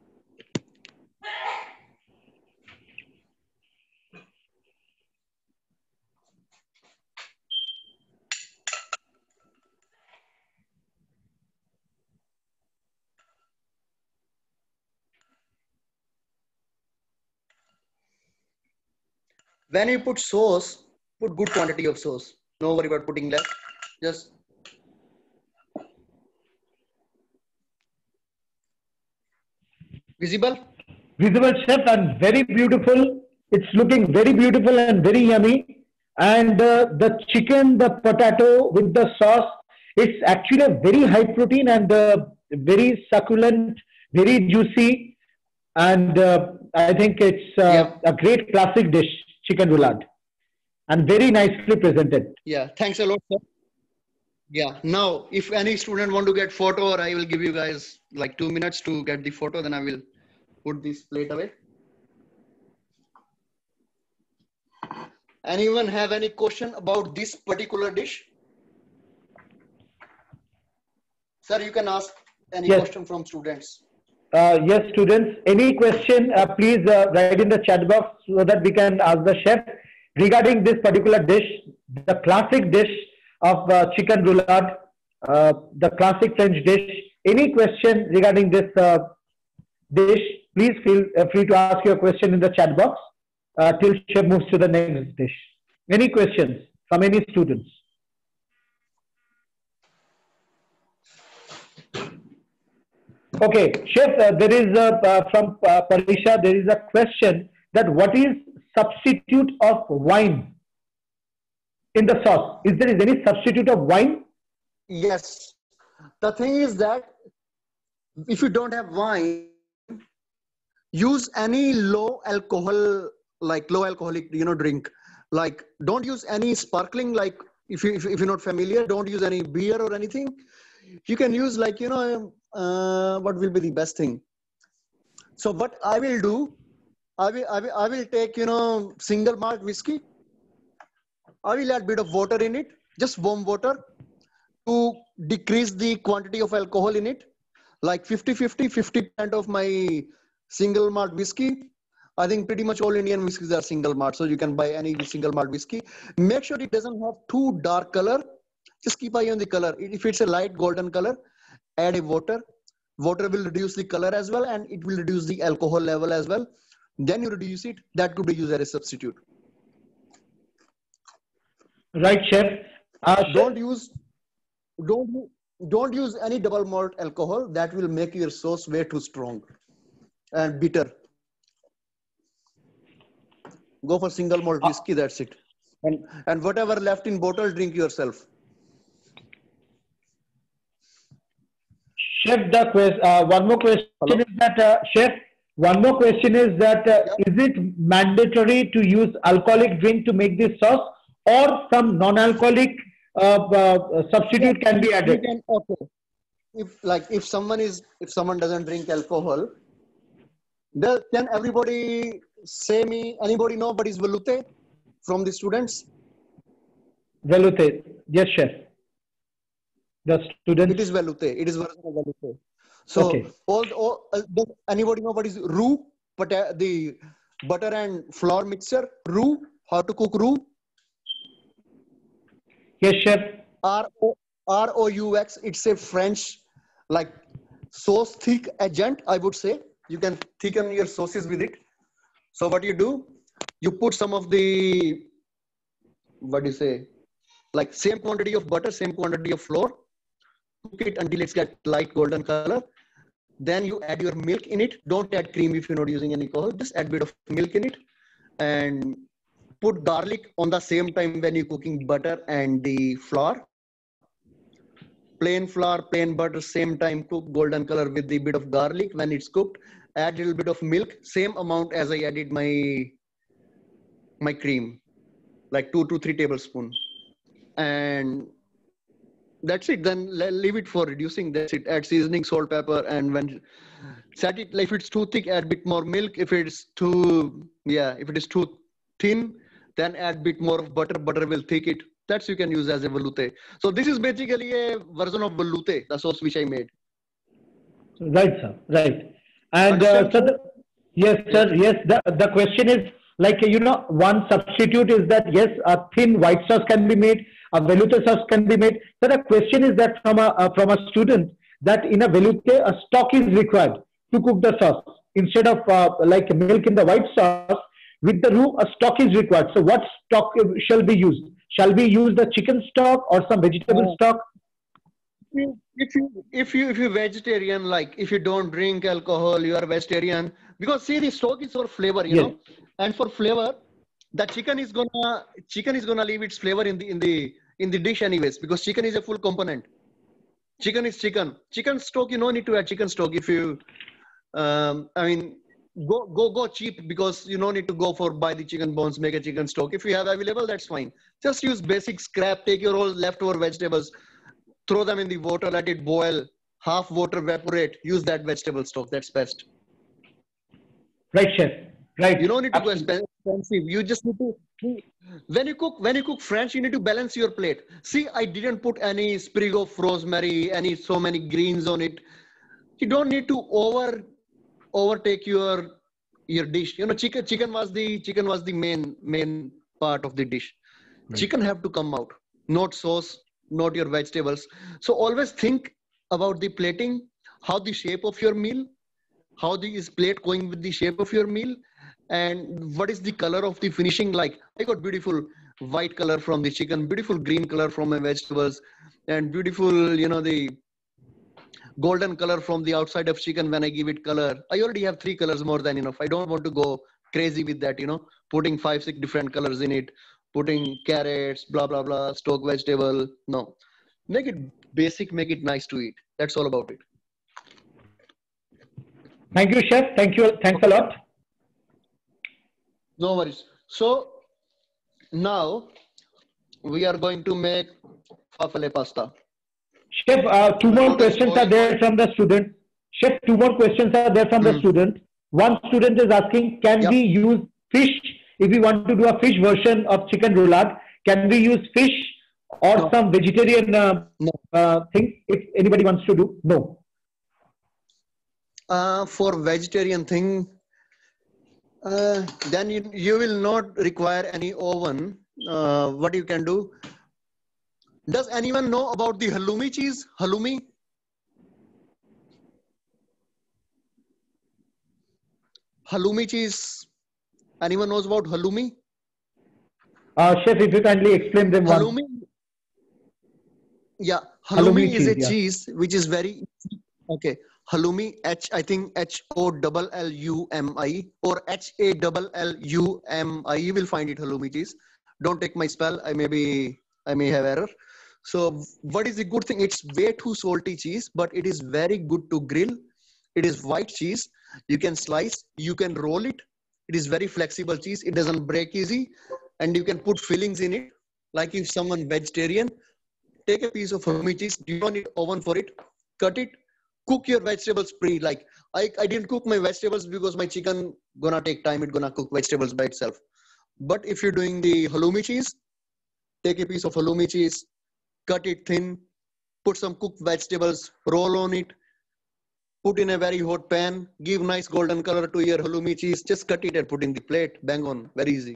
When you put sauce, put good quantity of sauce. No worry about putting less. Just visible? Visible, chef, and very beautiful. It's looking very beautiful and very yummy. And uh, the chicken, the potato with the sauce, it's actually a very high protein and uh, very succulent, very juicy. And uh, I think it's uh, Yeah. a great classic dish, chicken roulade, and very nicely presented. Yeah. Thanks a lot, sir. Yeah. Now, if any student want to get photo, or I will give you guys like two minutes to get the photo, then I will put this plate away. Anyone have any question about this particular dish? Sir, you can ask any Yes. question from students. Uh, yes, students, any question, uh, please uh, write in the chat box so that we can ask the chef regarding this particular dish, the classic dish of uh, chicken roulade, uh, the classic French dish. Any question regarding this uh, dish, please feel uh, free to ask your question in the chat box uh, till chef moves to the next dish. Any questions from any students? Okay, chef, uh, there is a, uh, from uh, Parisha, there is a question that what is substitute of wine in the sauce? Is there is any substitute of wine? Yes. The thing is that if you don't have wine, use any low alcohol, like low alcoholic, you know, drink. Like don't use any sparkling, like if, you, if, if you're not familiar, don't use any beer or anything. You can use like, you know, uh, what will be the best thing? So what I will do, I will, I will, I will take, you know, single malt whiskey. I will add a bit of water in it, just warm water to decrease the quantity of alcohol in it. Like fifty fifty, fifty percent of my single malt whiskey. I think pretty much all Indian whiskeys are single malt. So you can buy any single malt whiskey. Make sure it doesn't have too dark color. Just keep eye on the color. If it's a light golden color, add a water. Water will reduce the color as well, and it will reduce the alcohol level as well. Then you reduce it. That could be used as a substitute. Right, chef. Uh, Don't use, don't don't use any double malt alcohol. That will make your sauce way too strong and bitter. Go for single malt whiskey. That's it. And and whatever left in bottle, drink yourself. Chef, the quest, uh, one more question Hello? is that, uh, Chef, one more question is that, uh, Yeah. is it mandatory to use alcoholic drink to make this sauce, or some non-alcoholic uh, uh, Yeah, substitute can be you, you added? can, okay. If like if someone is if someone doesn't drink alcohol, the, can everybody say me? Anybody know what is velouté from the students? Velouté. Yes, Chef. The students. It is velouté. It is version of velouté. So Okay. all, all uh, does anybody know what is roux? But uh, the butter and flour mixture, roux. How to cook roux? Yes, Chef. R O R O U X. It's a French like sauce thick agent, I would say. You can thicken your sauces with it. So what you do, you put some of the, what do you say, like same quantity of butter, same quantity of flour, cook it until it's got light golden color. Then you add your milk in it. Don't add cream if you're not using any alcohol. Just add a bit of milk in it and put garlic on the same time when you're cooking butter and the flour. Plain flour, plain butter, same time cook golden color with the bit of garlic. When it's cooked, add a little bit of milk, same amount as I added my my cream, like two to three tablespoons. And that's it. Then leave it for reducing. That's it. Add seasoning, salt, pepper, and when set it. If it's too thick, add a bit more milk. If it's too, yeah, if it is too thin, then add a bit more of butter. Butter will thick it. That's you can use as a velouté. So this is basically a version of velouté, the sauce which I made. Right, sir. Right. And uh, so the, yes, sir. Yes. The the question is like, you know, one substitute is that yes, a thin white sauce can be made, a velouté sauce can be made. So the question is that from a uh, from a student that in a velouté a stock is required to cook the sauce instead of uh, like milk in the white sauce. With the roux, a stock is required. So what stock shall be used? Shall we use the chicken stock or some vegetable uh, stock? If you if you if you vegetarian, like if you don't drink alcohol, you are vegetarian. Because see, the stock is for flavor, you Yes. know, and for flavor, the chicken is gonna chicken is gonna leave its flavor in the in the in the dish anyways. Because chicken is a full component. Chicken is chicken. Chicken stock, you don't need to add chicken stock if you. Um, I mean, go go go cheap because you don't need to go for buy the chicken bones, make a chicken stock. If you have available, that's fine. Just use basic scrap. Take your all leftover vegetables, throw them in the water, let it boil. Half water evaporate. Use that vegetable stock. That's best. Right, chef. Right. You don't need to Absolutely. go expensive. You just need to. When you cook, when you cook French, you need to balance your plate. See, I didn't put any sprig of rosemary, any so many greens on it. You don't need to over overtake your your dish. You know, chicken chicken was the chicken was the main main part of the dish. Right. Chicken have to come out, not sauce, not your vegetables. So always think about the plating, how the shape of your meal, how the is plate going with the shape of your meal, and what is the color of the finishing. Like I got beautiful white color from the chicken, beautiful green color from my vegetables, and beautiful, you know, the golden color from the outside of chicken when I give it color. I already have three colors, more than enough. I don't want to go crazy with that, you know, putting five, six different colors in it, putting carrots, blah, blah, blah, stock vegetable. No, make it basic, make it nice to eat. That's all about it. Thank you, chef. Thank you. Thanks a lot. No worries. So now we are going to make farfalle pasta. Chef, uh, two more questions are there from the student. Chef, two more questions are there from mm. the student. One student is asking, can yep. we use fish if we want to do a fish version of chicken roulade? Can we use fish or no. some vegetarian uh, no. uh, thing if anybody wants to do? No. Uh, for vegetarian thing, uh, then you, you will not require any oven. Uh, what you can do? Does anyone know about the halloumi cheese? Halloumi? Halloumi cheese. Anyone knows about halloumi? Uh, chef, if you kindly explain them. Halloumi. One. Yeah, halloumi, halloumi is cheese, a yeah. cheese which is very okay. Halloumi, H I think H O L L U M I or H A L L U M I. You will find it halloumi cheese. Don't take my spell. I may be I may have error. So what is the good thing? It's way too salty cheese, but it is very good to grill. It is white cheese. You can slice, you can roll it. It is very flexible cheese. It doesn't break easy, and you can put fillings in it. Like if someone vegetarian, take a piece of halloumi cheese. You don't need oven for it. Cut it. Cook your vegetables pre. Like I, I didn't cook my vegetables because my chicken gonna take time. It gonna cook vegetables by itself. But if you're doing the halloumi cheese, take a piece of halloumi cheese, cut it thin, put some cooked vegetables, roll on it, put in a very hot pan, give nice golden color to your halloumi cheese, just cut it and put in the plate, bang on, very easy.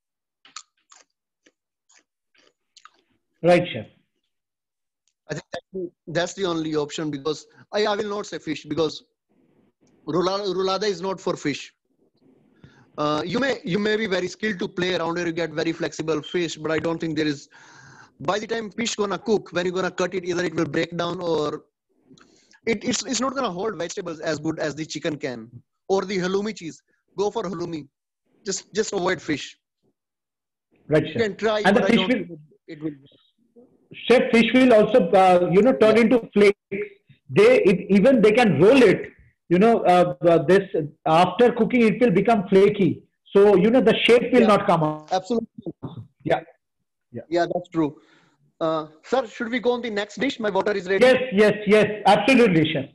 Right, chef. I think that's the, that's the only option because I, I will not say fish because roulade is not for fish. Uh, you may you may be very skilled to play around here, you get very flexible fish, but I don't think there is, by the time fish gonna cook, when you're gonna cut it, either it will break down or it, it's, it's not gonna hold vegetables as good as the chicken can. Or the halloumi cheese, go for halloumi, just just avoid fish. Right, You chef. can try, And but the I fish don't will, think it will. chef, fish will also, uh, you know, turn Yeah. into flakes. They, it, even they can roll it, you know, uh, uh, this, after cooking, it will become flaky. So, you know, the shape will Yeah, not come out. absolutely. Yeah. Yeah. Yeah, that's true. Uh, sir, should we go on the next dish? My water is ready. Yes, yes, yes. Absolutely, chef.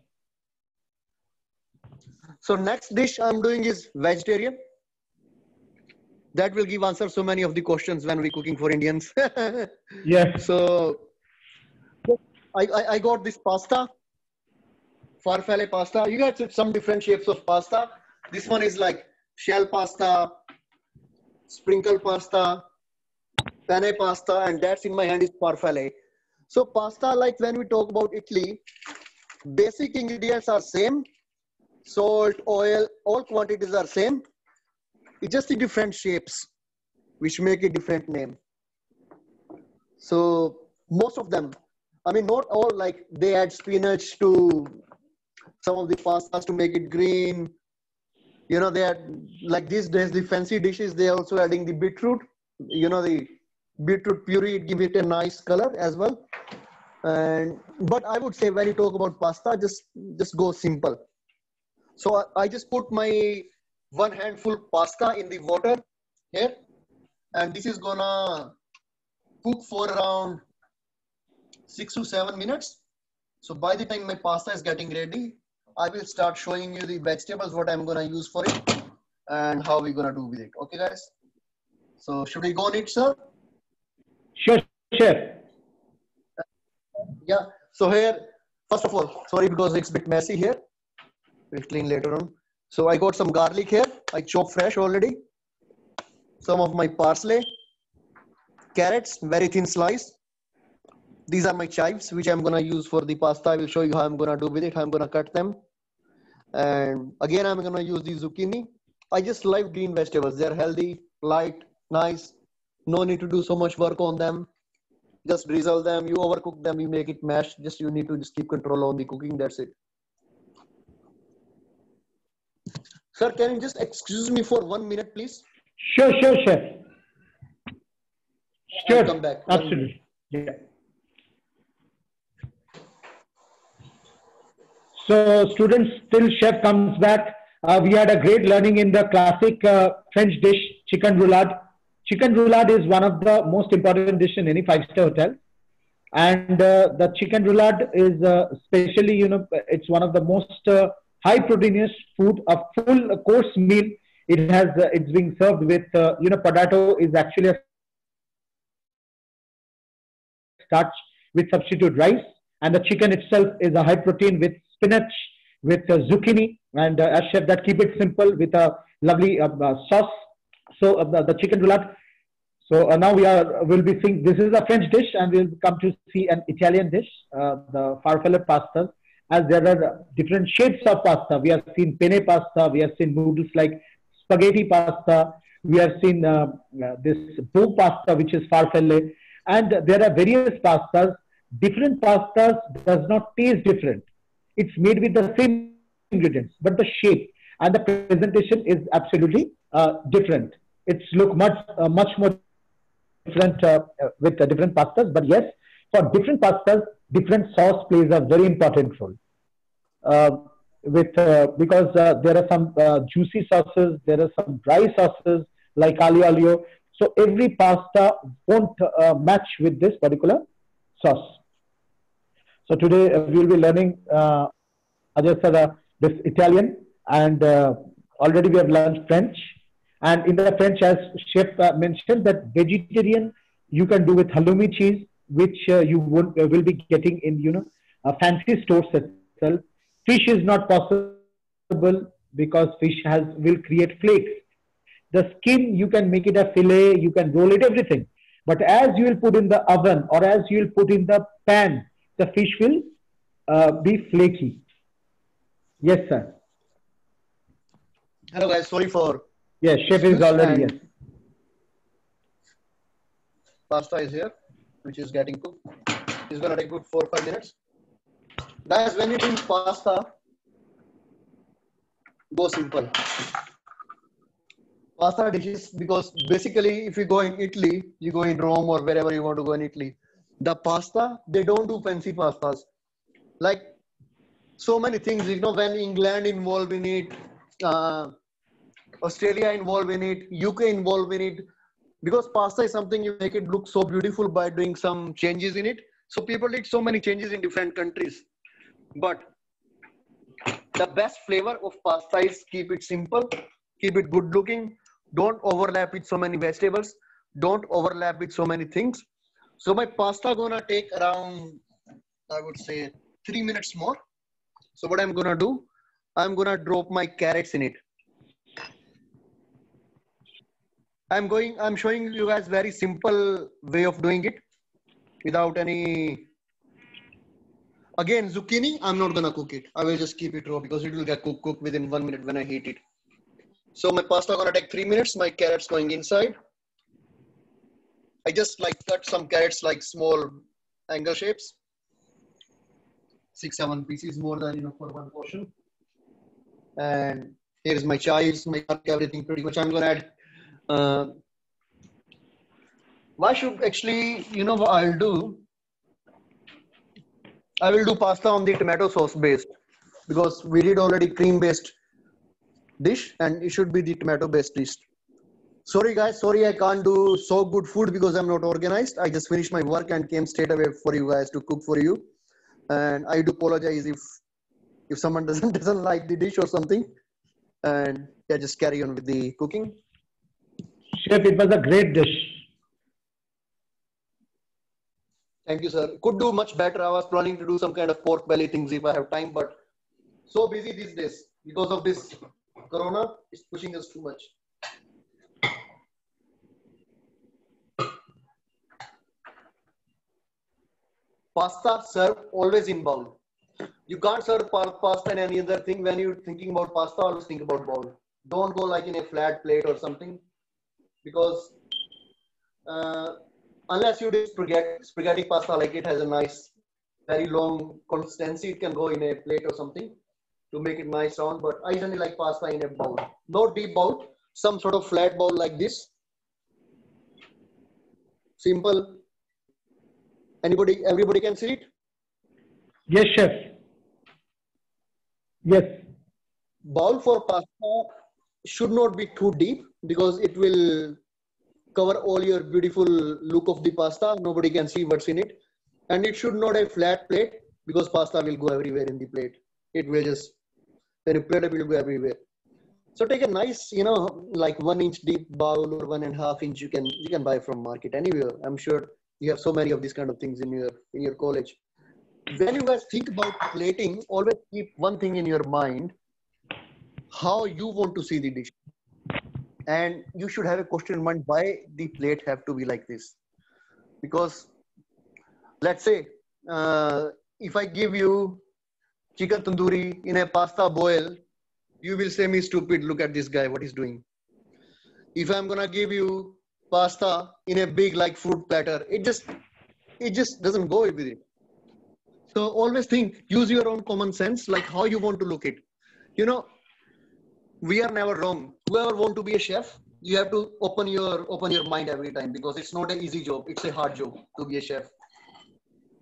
So next dish I'm doing is vegetarian. That will give answer so many of the questions when we cooking for Indians. Yes. So I, I, I got this pasta, farfalle pasta. You got some different shapes of pasta. This one is like shell pasta, sprinkle pasta, penne pasta, and that's in my hand is farfalle. So pasta, like when we talk about Italy, basic ingredients are same. Salt, oil, all quantities are same. It's just the different shapes which make a different name. So most of them, I mean, not all, like they add spinach to some of the pastas to make it green. You know, they add, like these days, the fancy dishes, they're also adding the beetroot. You know, the beetroot puree, it gives it a nice color as well. And but I would say when you talk about pasta, just just go simple. So I, I just put my one handful pasta in the water here, and this is gonna cook for around six to seven minutes. So by the time my pasta is getting ready, I will start showing you the vegetables, what I'm gonna use for it and how we're gonna do with it. Okay, guys? So should we go on it, sir? Sure, chef. Yeah. So here, first of all, sorry because it's a bit messy here. We'll clean later on. So I got some garlic here. I chopped fresh already. Some of my parsley, carrots, very thin slice. These are my chives, which I'm gonna use for the pasta. I will show you how I'm gonna do with it. How I'm gonna cut them. And again, I'm gonna use the zucchini. I just like green vegetables. They're healthy, light, nice. No need to do so much work on them. Just drizzle them. You overcook them. You make it mashed. Just you need to just keep control on the cooking. That's it. Sir, can you just excuse me for one minute, please? Sure, sure, chef. Sure. I'll come back. One Absolutely. Yeah. So, students, till chef comes back, uh, we had a great learning in the classic uh, French dish, chicken roulade. Chicken roulade is one of the most important dish in any five-star hotel. And uh, the chicken roulade is uh, especially, you know, it's one of the most uh, high proteinous food, a full course meal. It has, uh, it's being served with, uh, you know, potato is actually a starch with substitute rice, and the chicken itself is a high protein with spinach, with uh, zucchini, and uh, as chef that keep it simple with a lovely uh, uh, sauce. So uh, the, the chicken roulade. So uh, now we are will be seeing, this is a French dish, and we'll come to see an Italian dish, uh, the farfalle pasta. As there are different shapes of pasta. We have seen penne pasta, we have seen noodles like spaghetti pasta, we have seen uh, uh, this dough pasta, which is farfalle, and there are various pastas. Different pastas does not taste different. It's made with the same ingredients, but the shape and the presentation is absolutely uh, different. It's look much uh, much more different uh, with uh, different pastas. But yes, for different pastas, different sauce plays a very important role. Uh, with uh, because uh, there are some uh, juicy sauces, there are some dry sauces like aglio olio. So every pasta won't uh, match with this particular sauce. So today uh, we will be learning uh, Ajay sir, uh, this Italian, and uh, already we have learned French. And in the French, as chef uh, mentioned, that vegetarian you can do with halloumi cheese, which uh, you would, uh, will be getting in you know uh, fancy stores itself. Fish is not possible because fish has will create flakes. The skin you can make it a fillet, you can roll it, everything. But as you will put in the oven or as you will put in the pan, the fish will uh, be flaky. Yes, sir. Hello guys, sorry for. Yes, chef is already here. Pasta is here, which is getting cooked. It's gonna take good four or five minutes. Guys, when you do pasta, go simple. Pasta dishes, because basically if you go in Italy, you go in Rome or wherever you want to go in Italy, the pasta, they don't do fancy pastas. Like so many things, you know, when England involved in it, uh, Australia involved in it, U K involved in it, because pasta is something you make it look so beautiful by doing some changes in it. So people did so many changes in different countries. But the best flavor of pasta is keep it simple, keep it good looking, don't overlap with so many vegetables, don't overlap with so many things. So my pasta gonna take around, I would say, three minutes more. So what I'm gonna do, I'm gonna drop my carrots in it. I'm going, I'm showing you guys very simple way of doing it without any. Again, zucchini, I'm not gonna cook it. I will just keep it raw because it will get cooked, cooked within one minute when I heat it. So my pasta gonna take three minutes. My carrots going inside. I just like cut some carrots like small angle shapes. Six, seven pieces more than enough for one portion. And here is my chives, my everything pretty much. I'm gonna add. Uh, why should actually, you know what I'll do? I will do pasta on the tomato sauce based because we did already cream based dish and it should be the tomato based dish. Sorry guys, sorry I can't do so good food because I'm not organized. I just finished my work and came straight away for you guys to cook for you. And I do apologize if if someone doesn't doesn't like the dish or something. And yeah, just carry on with the cooking. Chef, it was a great dish. Thank you, sir. Could do much better. I was planning to do some kind of pork belly things if I have time, but so busy these days because of this corona. It's pushing us too much. Pasta served always in bowl. You can't serve pasta and any other thing. When you're thinking about pasta, always think about bowl. Don't go like in a flat plate or something, because uh, unless you do spaghetti, spaghetti pasta, like it has a nice, very long consistency, it can go in a plate or something to make it nice round. But I generally like pasta in a bowl, not deep bowl, some sort of flat bowl like this. Simple. Anybody, everybody can see it? Yes, chef. Yes. Bowl for pasta should not be too deep because it will cover all your beautiful look of the pasta. Nobody can see what's in it. And it should not have flat plate because pasta will go everywhere in the plate. It will just, when you plate it, will go everywhere. So take a nice, you know, like one inch deep bowl or one and a half inch you can you can buy from market anywhere. I'm sure you have so many of these kind of things in your in your college. When you guys think about plating, always keep one thing in your mind, how you want to see the dish. And you should have a question in mind why the plate have to be like this. Because let's say, uh, if I give you chicken tandoori in a pasta boil, you will say me stupid, look at this guy, what he's doing. If I'm gonna give you pasta in a big like fruit platter, it just, it just doesn't go with it. So always think, use your own common sense, like how you want to look it. You know, we are never wrong. Whoever want to be a chef, you have to open your open your mind every time because it's not an easy job. It's a hard job to be a chef.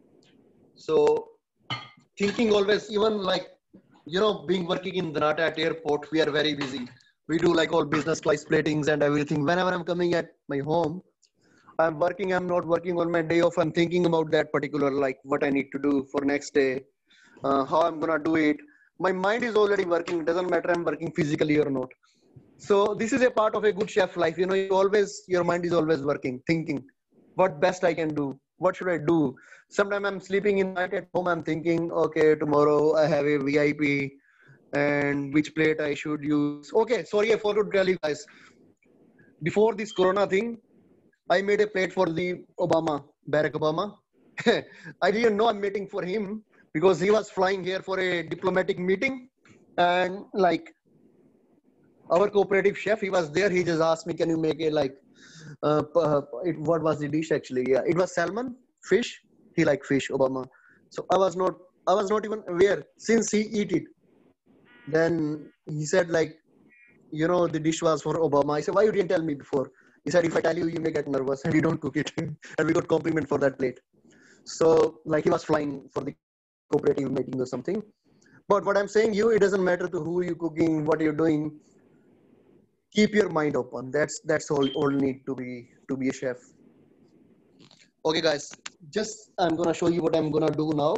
So thinking always, even like, you know, being working in Dhanata at airport, we are very busy. We do like all business class platings and everything. Whenever I'm coming at my home, I'm working, I'm not working on my day off. I'm thinking about that particular, like what I need to do for next day, uh, how I'm going to do it. My mind is already working. It doesn't matter I'm working physically or not. So this is a part of a good chef life. You know, you always, your mind is always working, thinking what best I can do. What should I do? Sometimes I'm sleeping in night at home. I'm thinking, okay, tomorrow I have a V I P and which plate I should use. Okay, sorry, I forgot to tell you guys. Before this Corona thing, I made a plate for the Obama, Barack Obama. I didn't know I'm meeting for him because he was flying here for a diplomatic meeting. And like our cooperative chef, he was there. He just asked me, can you make a like, uh, uh, it, what was the dish actually? Yeah, it was salmon, fish. He liked fish, Obama. So I was not, I was not even aware since he eat it. Then he said like, you know, the dish was for Obama. I said, why you didn't tell me before? He said, if I tell you, you may get nervous and you don't cook it. And we got compliment for that plate. So like he was flying for the cooperative meeting or something. But what I'm saying you, it doesn't matter to who you're cooking, what you're doing. Keep your mind open. That's that's all all need to be to be a chef. Okay, guys, just I'm gonna show you what I'm gonna do now.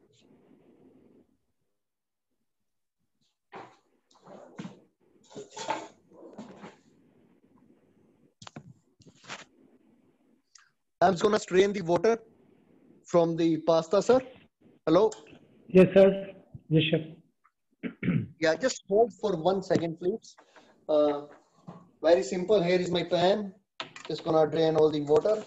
I'm just gonna strain the water from the pasta, sir. Hello? Yes, sir. Yes, chef. Yeah, just hold for one second, please. Uh, very simple. Here is my pan. Just gonna drain all the water.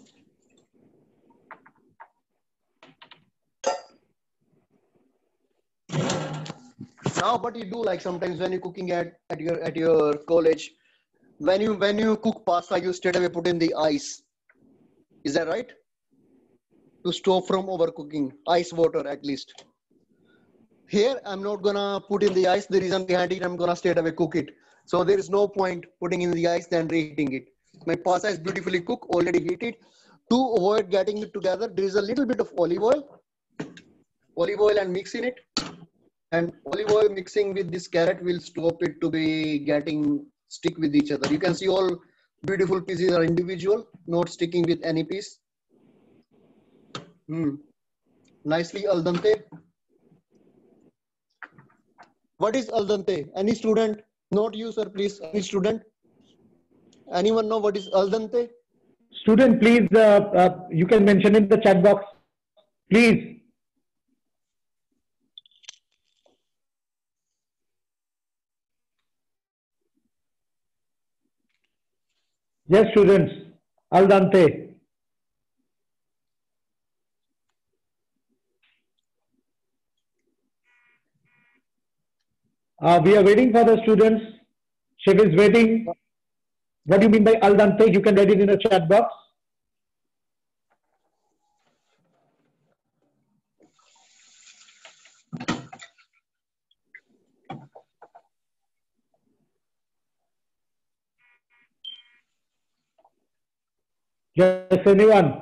Now, what you do, like sometimes when you're cooking at, at your at your college, when you when you cook pasta, you straight away put in the ice. Is that right? To stop from overcooking, ice water at least. Here, I'm not gonna put in the ice. The reason behind it, I'm gonna straight away cook it. So there is no point putting in the ice then reheating it. My pasta is beautifully cooked, already heated. To avoid getting it together, there is a little bit of olive oil, olive oil and mix in it. And olive oil mixing with this carrot will stop it to be getting stick with each other. You can see all beautiful pieces are individual, not sticking with any piece. Hmm. Nicely al dente. What is al dente? Any student? Not you, sir, please. Any student? Anyone know what is al dente? Student, please, uh, uh, you can mention in the chat box. Please. Yes, students. Al dente. Uh, we are waiting for the students. Chef is waiting. What do you mean by al dente? You can write it in the chat box. Yes, anyone?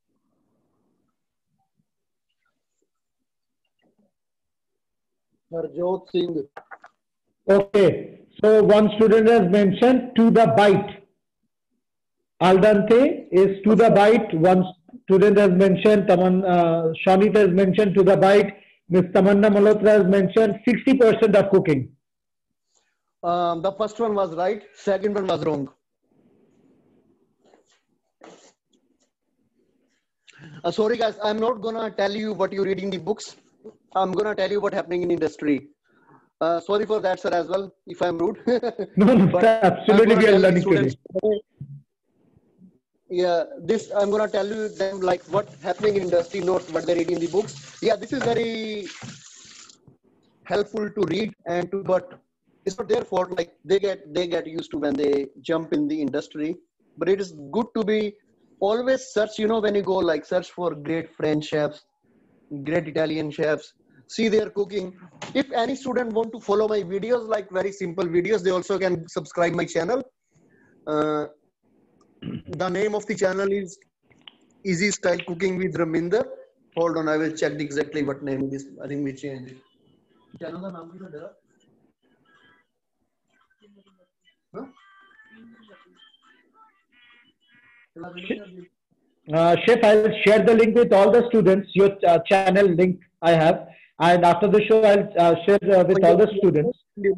Harjot Singh. Okay. So one student has mentioned to the bite. Al dente is to the bite. One student has mentioned, Taman, uh, Shonit has mentioned to the bite. Miss Tamanna Malhotra has mentioned sixty percent of cooking. Um, the first one was right. Second one was wrong. Uh, sorry, guys. I'm not gonna tell you what you read in the books. I'm gonna tell you what happening in industry. Uh, sorry for that, sir, as well, if I'm rude. No, no, absolutely, we are learning today. Yeah, this I'm gonna tell you them like what happening in industry, not what they read in the books. Yeah, this is very helpful to read and to, but it's not their fault. Like they get they get used to when they jump in the industry. But it is good to be always search. You know, when you go like search for great French chefs, great Italian chefs. See their cooking. If any student want to follow my videos, like very simple videos, they also can subscribe my channel. Uh, the name of the channel is Easy Style Cooking with Raminder. Hold on, I will check exactly what name it is. I think we changed it. Channel का नाम क्या था तेरा? Huh? Uh, Chef, I'll share the link with all the students, your uh, channel link I have. And after the show, I'll uh, share uh, with all the students.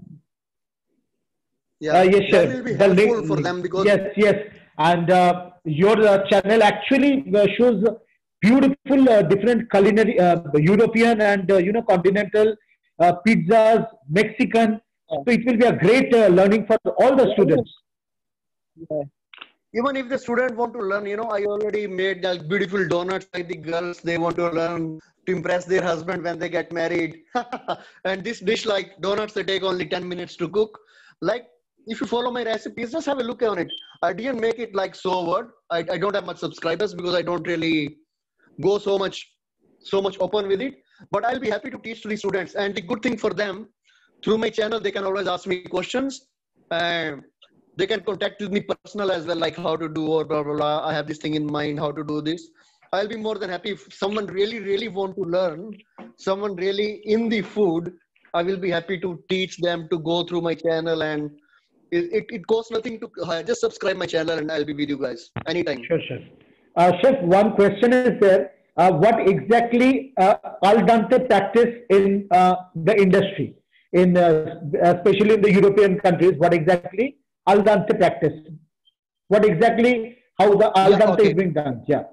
Yeah, uh, yes, that Chef. will be The helpful link, for them because yes, yes. And uh, your uh, channel actually uh, shows beautiful uh, different culinary, uh, European and uh, you know continental uh, pizzas, Mexican. So it will be a great uh, learning for all the students. yeah. Even if the student want to learn, you know, I already made like beautiful donuts like the girls. They want to learn to impress their husband when they get married. And this dish like donuts, they take only ten minutes to cook. Like if you follow my recipes, just have a look on it. I didn't make it like so word. I, I don't have much subscribers because I don't really go so much, so much open with it. But I'll be happy to teach to the students. And the good thing for them, through my channel, they can always ask me questions. And they can contact with me personal as well, like how to do or blah, blah, blah. I have this thing in mind, how to do this. I'll be more than happy if someone really, really want to learn, someone really in the food, I will be happy to teach them to go through my channel, and it, it, it costs nothing to uh, just subscribe my channel and I'll be with you guys anytime. Sure, sure. Uh, Chef, one question is there. Uh, what exactly uh, al dente practice in uh, the industry, in uh, especially in the European countries? What exactly al dente practice? What exactly how the al Yeah, dente okay. is being done? Yeah.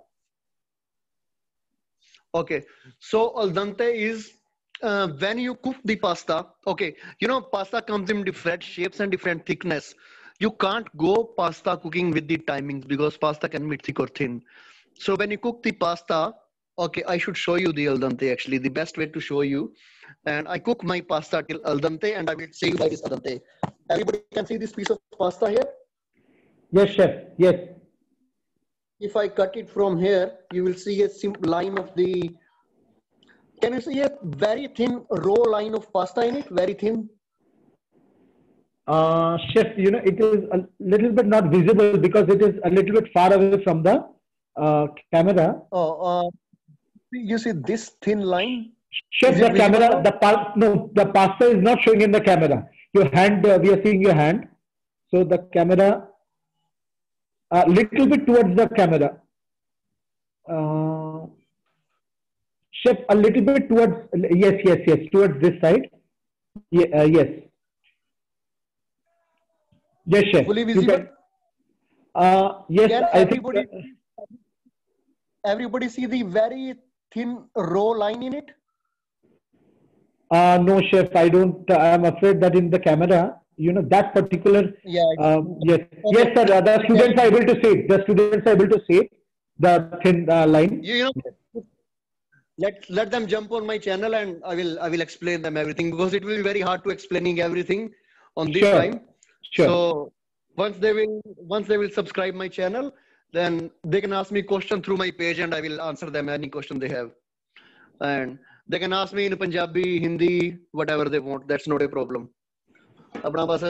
Okay, so al dente is uh, when you cook the pasta. Okay, you know pasta comes in different shapes and different thickness. You can't go pasta cooking with the timings because pasta can be thick or thin. So when you cook the pasta, okay, I should show you the al dente actually, the best way to show you. And I cook my pasta till al dente, and I will say you guys is al dente. Everybody can see this piece of pasta here. Yes, Chef. Yes. If I cut it from here, you will see a simple line of the, can you see a very thin raw line of pasta in it? Very thin. Uh, Chef, you know, it is a little bit not visible because it is a little bit far away from the uh, camera. Oh, uh, you see this thin line? Chef, Is it the visible camera, now? the pa no, the pasta is not showing in the camera. Your hand, uh, we are seeing your hand. So the camera, a little bit towards the camera. Uh, Chef, a little bit towards, yes, yes, yes, towards this side. Yeah, uh, yes. Yes, Chef. Fully You visible? can, uh, yes, Can I think. everybody, everybody see the very thin raw line in it? Uh, no, Chef, I don't. Uh, I'm afraid that in the camera, you know, that particular. Yeah. Uh, yes, yes, sir. Uh, the students are able to see it. The students are able to see it. The thin uh, line. You, you know, let let them jump on my channel, and I will I will explain them everything, because it will be very hard to explaining everything on this Sure. time. Sure. So once they will once they will subscribe my channel, then they can ask me question through my page, and I will answer them any question they have. And they can ask me in Punjabi, Hindi, whatever they want. That's not a problem. अपना बस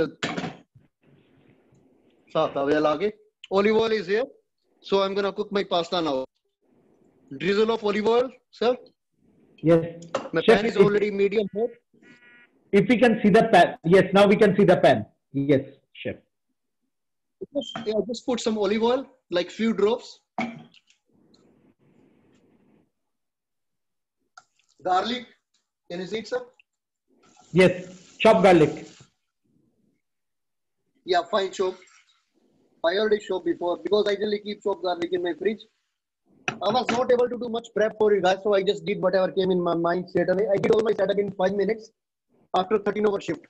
साथ आवे लागे. Olive oil is here, so I'm gonna cook my pasta now. Drizzle of olive oil, sir. Yes. My Chef, pan is if- already medium hot. If we can see the pan. Yes, now we can see the pan. Yes, Chef. Just, yeah, just put some olive oil, like few drops. Garlic. Can you see it, sir? Yes, chopped garlic. Yeah, fine chop. I already chopped before because I generally keep chopped garlic in my fridge. I was not able to do much prep for you guys, so I just did whatever came in my mind straight away. I did all my setup in five minutes after thirteen hour shift.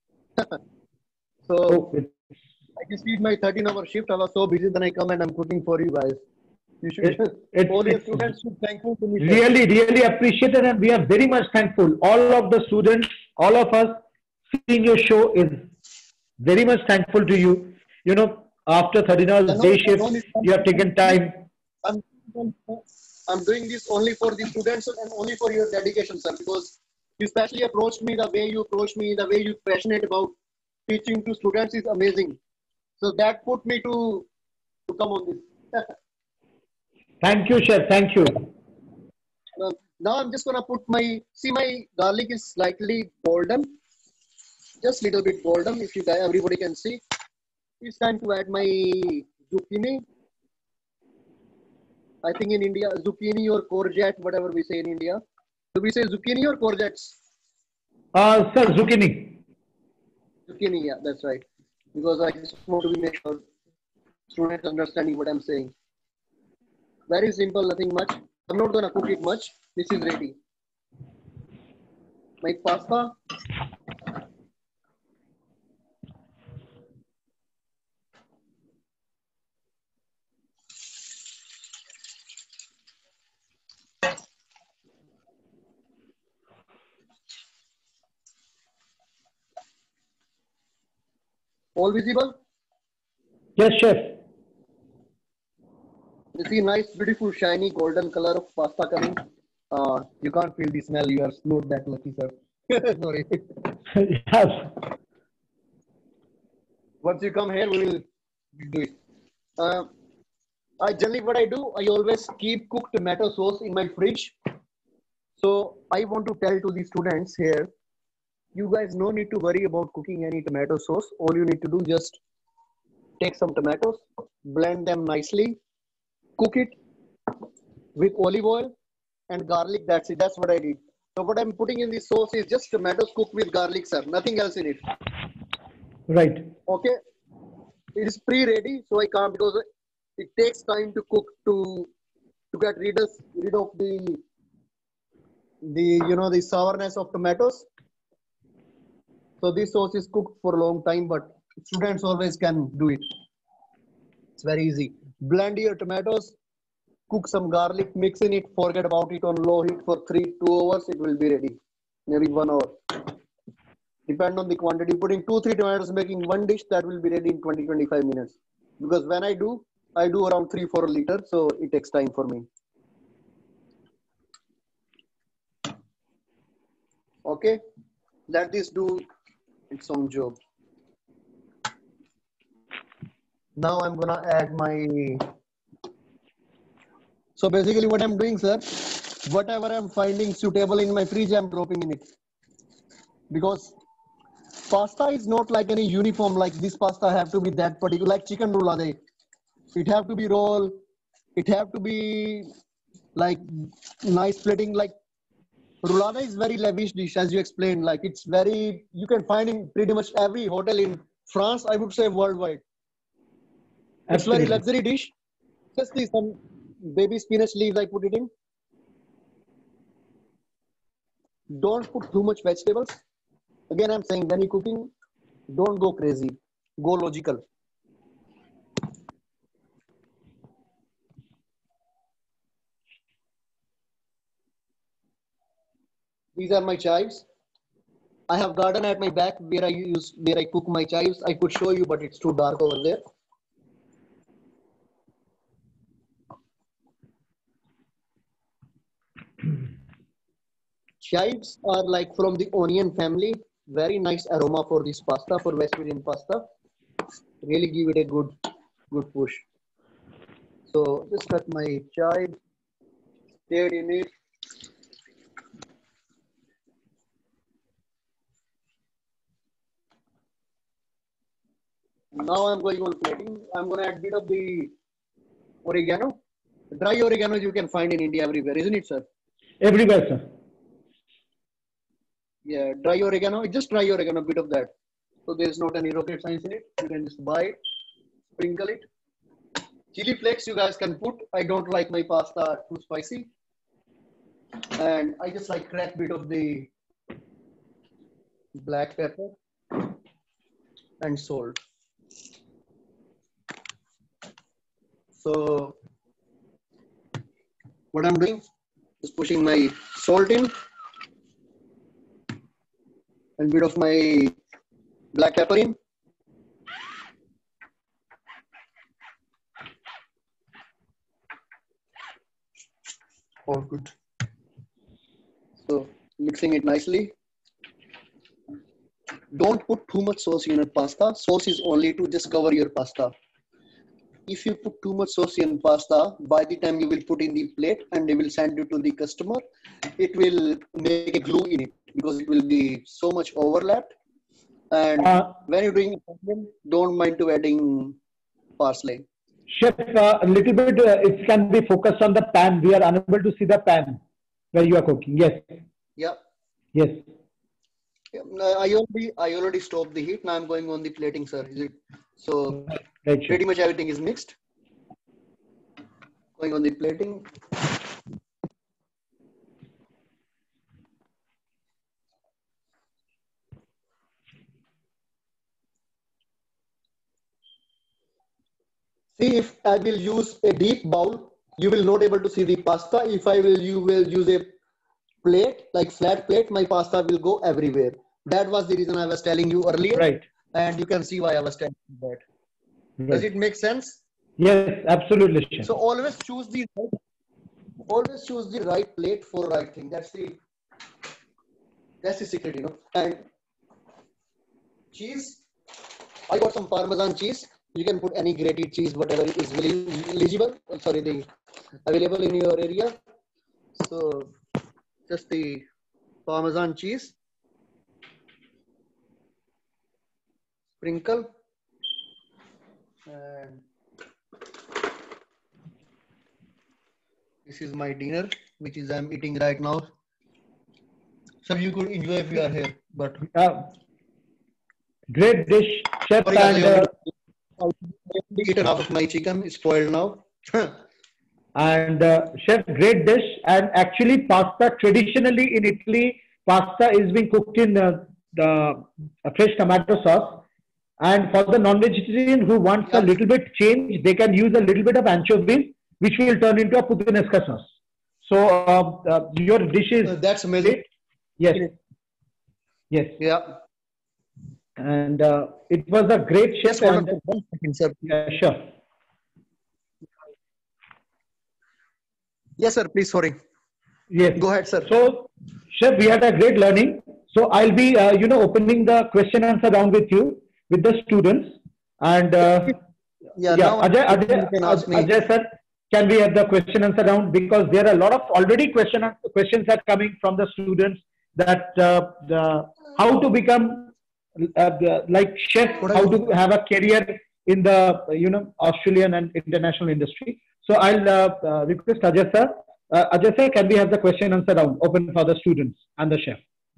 So Oh, it- I just did my thirteen hour shift. I was so busy, then I come and I'm cooking for you guys. You should, It- it- all your it's students should thankful to me. sir. really, really appreciated, and we are very much thankful. All of the students, all of us seeing your show is very much thankful to you. You know, after thirteen hours No, day no, shift, no, no, you have taken time. I'm, I'm doing this only for the students and only for your dedication, sir, because you especially approached me, the way you approached me, the way you're passionate about teaching to students is amazing. So that put me to, to come on this. Thank you, Chef. Thank you. Well, Now I'm just gonna put my, see my garlic is slightly golden, just little bit golden. If you guys, everybody can see. It's time to add my zucchini. I think in India, zucchini or courgette, whatever we say in India. Do we say zucchini or courgettes? Uh, sir, zucchini. Zucchini, yeah, that's right. Because I just want to make sure students understanding what I'm saying. Very simple, nothing much. I'm not gonna cook it much. This is ready. My pasta. All visible? Yes, chef. You see nice, beautiful, shiny, golden color of pasta coming. Uh, you can't feel the smell. You are not that lucky, sir. Sorry. Yes. Once you come here, we will do it. Uh, I generally what I do, I always keep cooked tomato sauce in my fridge. So I want to tell to the students here, you guys no need to worry about cooking any tomato sauce. All you need to do just take some tomatoes, blend them nicely, cook it with olive oil and garlic. That's it. That's what I did. So what I'm putting in this sauce is just tomatoes cooked with garlic, sir. Nothing else in it. Right. Okay. It is pre-ready, so I can't because it takes time to cook to to get rid of rid of the the you know the sourness of tomatoes. So this sauce is cooked for a long time, but students always can do it. It's very easy. Blend your tomatoes, cook some garlic, mix in it, forget about it on low heat for three, two hours, it will be ready. Maybe one hour. Depend on the quantity. Putting two, three tomatoes, making one dish, that will be ready in twenty, twenty-five minutes. Because when I do, I do around three, four liters, so it takes time for me. Okay, let this do its own job. Now I'm gonna add my, so basically what I'm doing, sir, whatever I'm finding suitable in my fridge, I'm dropping in it. Because pasta is not like any uniform, like this pasta have to be that particular, like chicken roulade. It have to be roll, it have to be like nice plating, like roulade is very lavish dish, as you explained, like it's very, you can find in pretty much every hotel in France, I would say worldwide. It's Absolutely. very luxury dish. Just the some baby spinach leaves I put it in. Don't put too much vegetables. Again, I'm saying when you're cooking, don't go crazy. Go logical. These are my chives. I have garden at my back where I use where I cook my chives. I could show you, but it's too dark over there. Chives are like from the onion family. Very nice aroma for this pasta, for vegetarian pasta. Really give it a good, good push. So just cut my chive, stir in it. Now I'm going on plating. I'm going to add a bit of the oregano. Dry oregano you can find in India everywhere, isn't it, sir? Everywhere, sir. Yeah, dry oregano, just dry oregano, a bit of that. So there's not any rocket science in it. You can just buy it, sprinkle it. Chili flakes you guys can put. I don't like my pasta too spicy. And I just like crack bit of the black pepper and salt. So what I'm doing is pushing my salt in and bit of my black pepper in. All good. So mixing it nicely. Don't put too much sauce in your pasta. Sauce is only to just cover your pasta. if you put too much sauce in pasta, by the time you will put in the plate and they will send it to the customer, it will make a glue in it because it will be so much overlapped. And Uh, when you're doing it, don't mind to adding parsley. Chef, uh, a little bit, uh, it can be focused on the pan. We are unable to see the pan where you are cooking. Yes, Yeah. yes. Yeah, I already I already stopped the heat. Now I'm going on the plating, sir. Is it so? Right, chef. Pretty much everything is mixed. Going on the plating. See, if I will use a deep bowl, you will not able to see the pasta. If I will, you will use a plate, like flat plate, my pasta will go everywhere. That was the reason I was telling you earlier. Right. And you can see why I was telling you that. Right. Does it make sense? Yes, absolutely, chef. So always choose the always choose the right plate for right thing. That's the that's the secret, you know. And cheese, I got some Parmesan cheese. You can put any grated cheese, whatever is eligible. Sorry, the available in your area. So just the Parmesan cheese. Sprinkle. And this is my dinner, which is I'm eating right now. So you could enjoy if you are here, but Uh, great dish, chef. sorry, And I uh, already eaten half of my chicken. It's spoiled now. and uh, chef, great dish. And actually, pasta traditionally in Italy, pasta is being cooked in uh, the uh, fresh tomato sauce. And for the non-vegetarian who wants Yeah. a little bit change, they can use a little bit of anchovies, which will turn into a puttanesca sauce. So uh, uh, your dish is Uh, That's amazing. great. Yes, yes. Yeah. And uh, it was a great chef. Just hold on And, for one second, sir. yeah, sure. Yes, sir. Please, sorry. Yes. Go ahead, sir. So, chef, we had a great learning. So I'll be, uh, you know, opening the question answer round with you, with the students. And uh, Yeah, yeah, now Ajay, you Ajay, can ask me. Ajay sir, can we have the question answer round? Because there are a lot of already question questions are coming from the students that uh, the, how to become uh, the, like chef, how to have a career in the, you know, Australian and international industry. So I'll uh, uh, request Ajay sir. Uh, Ajay sir, can we have the question answer round open for the students and the chef?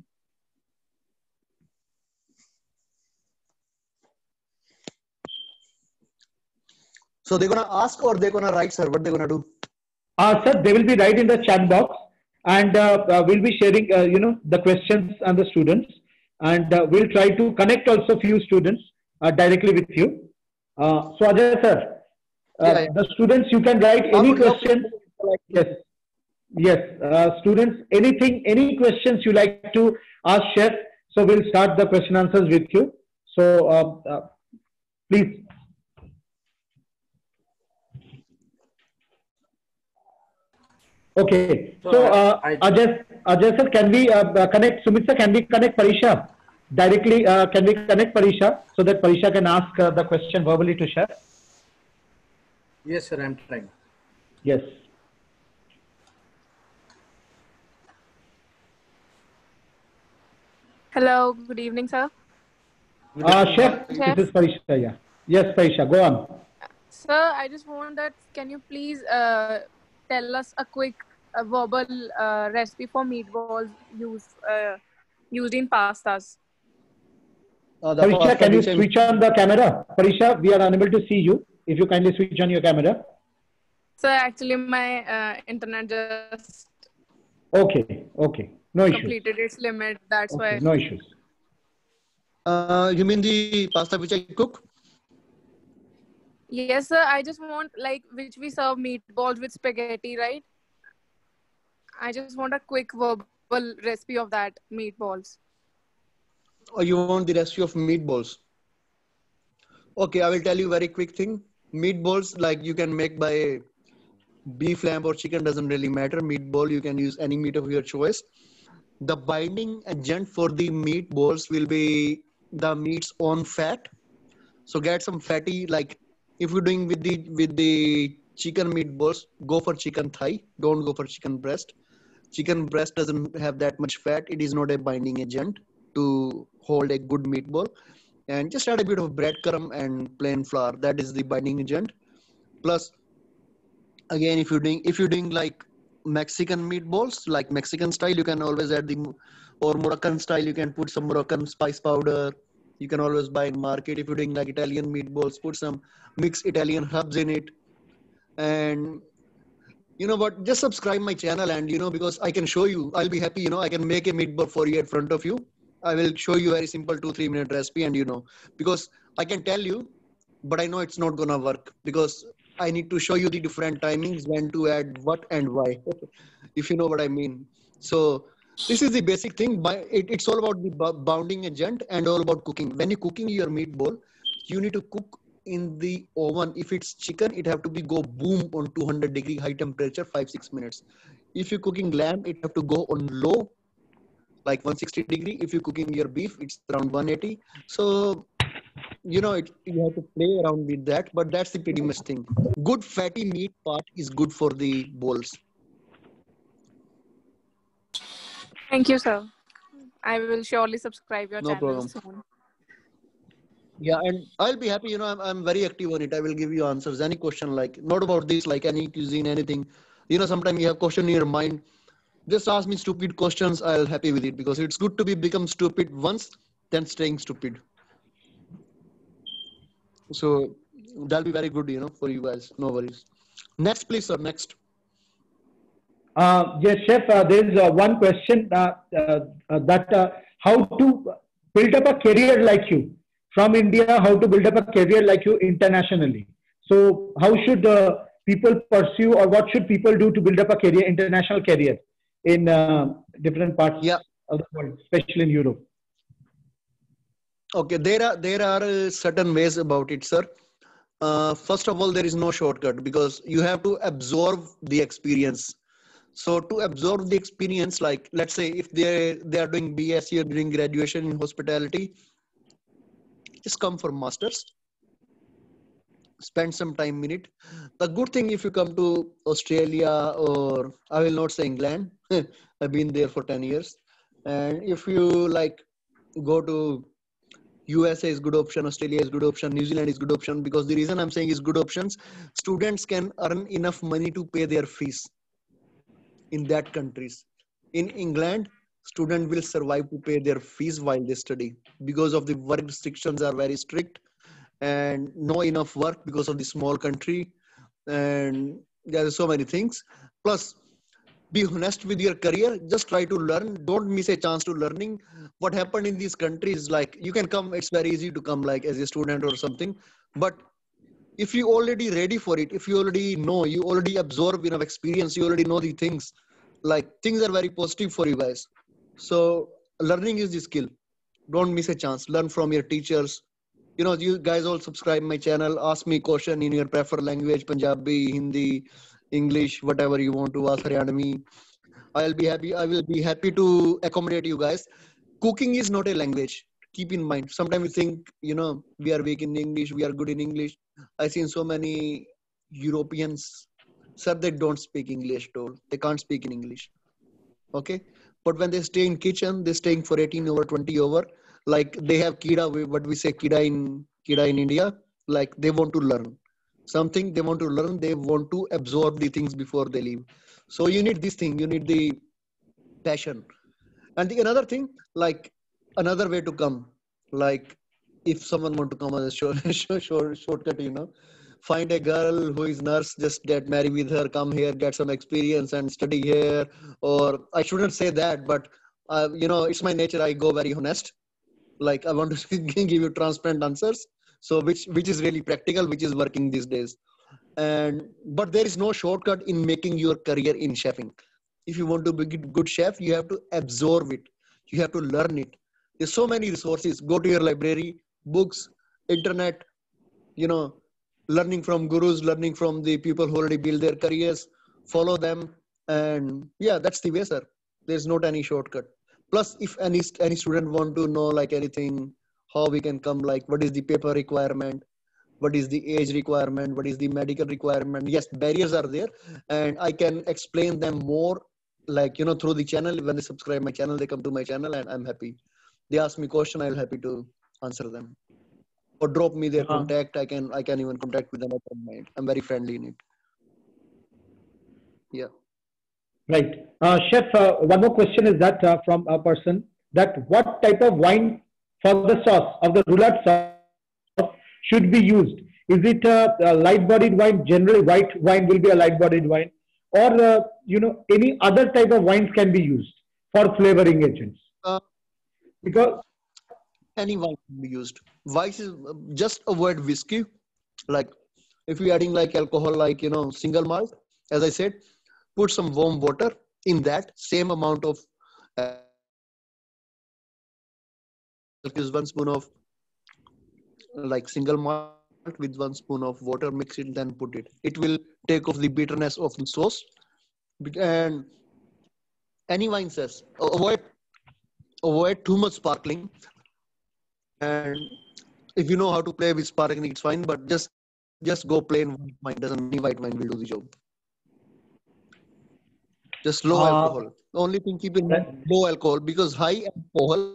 So they're gonna ask or they're gonna write, sir? What they're gonna do? Uh, sir, they will be right in the chat box, and uh, uh, we'll be sharing, uh, you know, the questions and the students, and uh, we'll try to connect also few students uh, directly with you. Uh, so Ajay sir, uh, Yeah, yeah. the students, you can write I any would love to- question. Yes, yes, uh, students, anything, any questions you like to ask chef. So we'll start the question answers with you. So uh, uh, please. Okay. So So, I- uh, I- Ajay, Ajay sir, can we uh, uh, connect, Sumit sir, can we connect Parisha? Directly, uh, can we connect Parisha so that Parisha can ask uh, the question verbally to chef? Yes, sir, I'm trying. Yes. Hello, good evening, sir. Uh, chef, Chef. this is Parisha, yeah. Yes, Parisha, go on. Sir, I just want that, can you please uh, tell us a quick uh, verbal uh, recipe for meatballs used, uh, used in pastas? Uh, the Parisha, pasta can you which I'm- switch on the camera? Parisha, we are unable to see you. If you kindly switch on your camera. Sir, actually my uh, internet just Okay, okay. No issues. completed its limit, that's Okay, why. no issues. Uh, you mean the pasta which I cook? Yes, sir, I just want, like, which we serve meatballs with spaghetti, right? I just want a quick verbal recipe of that meatballs. Or you want the recipe of meatballs? Okay, I will tell you very quick thing. Meatballs, like you can make by beef, lamb, or chicken, doesn't really matter. Meatball, you can use any meat of your choice. The binding agent for the meatballs will be the meat's own fat. So get some fatty, like if you're doing with the with the chicken meatballs, go for chicken thigh. Don't go for chicken breast. Chicken breast doesn't have that much fat. It is not a binding agent to hold a good meatball. And just add a bit of breadcrumb and plain flour. That is the binding agent. Plus, again, if you're doing if you're doing like Mexican meatballs, like Mexican style, you can always add the, or Moroccan style, you can put some Moroccan spice powder. You can always buy in market. If you're doing like Italian meatballs, put some mixed Italian herbs in it. And you know what, just subscribe my channel, and you know, because I can show you, I'll be happy, you know, I can make a meatball for you at front of you. I will show you very simple two, three minute recipe, and you know, because I can tell you, but I know it's not gonna work because I need to show you the different timings, when to add what and why, if you know what I mean. So this is the basic thing. But it, it's all about the bounding agent and all about cooking. When you're cooking your meatball, you need to cook in the oven. If it's chicken, it have to be go boom on two hundred degree high temperature, five, six minutes. If you're cooking lamb, it have to go on low, like one sixty degree. If you're cooking your beef, it's around one eighty. So, you know, it, you have to play around with that, but that's the pretty much thing. Good fatty meat part is good for the bowls. Thank you, sir. I will surely subscribe your No channel problem. soon. Yeah, and I'll be happy, you know, I'm, I'm very active on it. I will give you answers. Any question, like, not about this, like any cuisine, anything. You know, sometimes you have question in your mind. Just ask me stupid questions. I'll happy with it, because it's good to be become stupid once, then staying stupid. So that'll be very good, you know, for you guys. No worries. Next, please, sir. Next. Uh, yes, Chef, uh, there is uh, one question uh, uh, uh, that uh, how to build up a career like you from India, how to build up a career like you internationally. So how should uh, people pursue, or what should people do to build up a career, international career in uh, different parts yeah. of the world, especially in Europe? Okay, there are, there are uh, certain ways about it, sir. Uh, first of all, there is no shortcut, because you have to absorb the experience. So to absorb the experience, like, let's say if they they are doing B S c or doing graduation in hospitality, just come for masters, spend some time in it. The good thing, if you come to Australia, or I will not say England, I've been there for ten years. And if you like go to U S A is good option, Australia is good option, New Zealand is good option, because the reason I'm saying is good options, students can earn enough money to pay their fees in that countries. In England, student will survive to pay their fees while they study, because of the work restrictions are very strict, and no enough work because of the small country, and there are so many things. Plus, be honest with your career. Just try to learn. Don't miss a chance to learning. What happened in these countries, like you can come, it's very easy to come like as a student or something, but if you already ready for it, if you already know, you already absorb enough experience, you already know the things, like things are very positive for you guys. So learning is the skill. Don't miss a chance. Learn from your teachers. You know, you guys all subscribe my channel. Ask me question in your preferred language, Punjabi, Hindi, English, whatever you want to ask, Haryanvi. I'll be happy. I will be happy to accommodate you guys. Cooking is not a language. Keep in mind. Sometimes we think, you know, we are weak in English, we are good in English. I've seen so many Europeans, sir, they don't speak English at all. They can't speak in English. Okay. But when they stay in kitchen, they're staying for eighteen over, twenty over. Like they have kida, what we say kida in, kida in India. Like they want to learn something. They want to learn. They want to absorb the things before they leave. So you need this thing. You need the passion. And the another thing, like another way to come, like if someone want to come as a short, short, short, shortcut, you know, find a girl who is nurse, just get married with her, come here, get some experience and study here. Or I shouldn't say that, but uh, you know, it's my nature. I go very honest. Like I want to give you transparent answers. So which, which is really practical, which is working these days. And, but there is no shortcut in making your career in chefing. If you want to be a good chef, you have to absorb it. You have to learn it. There's so many resources. Go to your library, books, internet, you know, learning from gurus, learning from the people who already build their careers, follow them. And yeah, that's the way, sir. There's not any shortcut. Plus, if any, any student want to know like anything, how we can come, like what is the paper requirement, what is the age requirement, what is the medical requirement. Yes, barriers are there, and I can explain them more, like, you know, through the channel. When they subscribe my channel, they come to my channel, and I'm happy. They ask me question, I'll happy to answer them, or drop me their Uh-huh. contact. I can I can even contact with them. I don't mind. I'm very friendly in it. Yeah. Right. Uh, Chef, uh, one more question is that uh, from a person, that what type of wine for the sauce of the roulade sauce should be used? Is it a, a light-bodied wine? Generally, white wine will be a light-bodied wine, or uh, you know, any other type of wines can be used for flavoring agents. Uh, Because any wine can be used. Vice is uh, just avoid whiskey. Like if you're adding like alcohol, like, you know, single malt, as I said, put some warm water in that same amount of uh, is one spoon of like single malt with one spoon of water, mix it, then put it. It will take off the bitterness of the sauce. And any wine says avoid avoid too much sparkling. And if you know how to play with sparkling, it's fine. But just just go plain white wine. Doesn't any white wine will do the job. Just low Uh, alcohol. The only thing keep in mind, low alcohol, because high alcohol,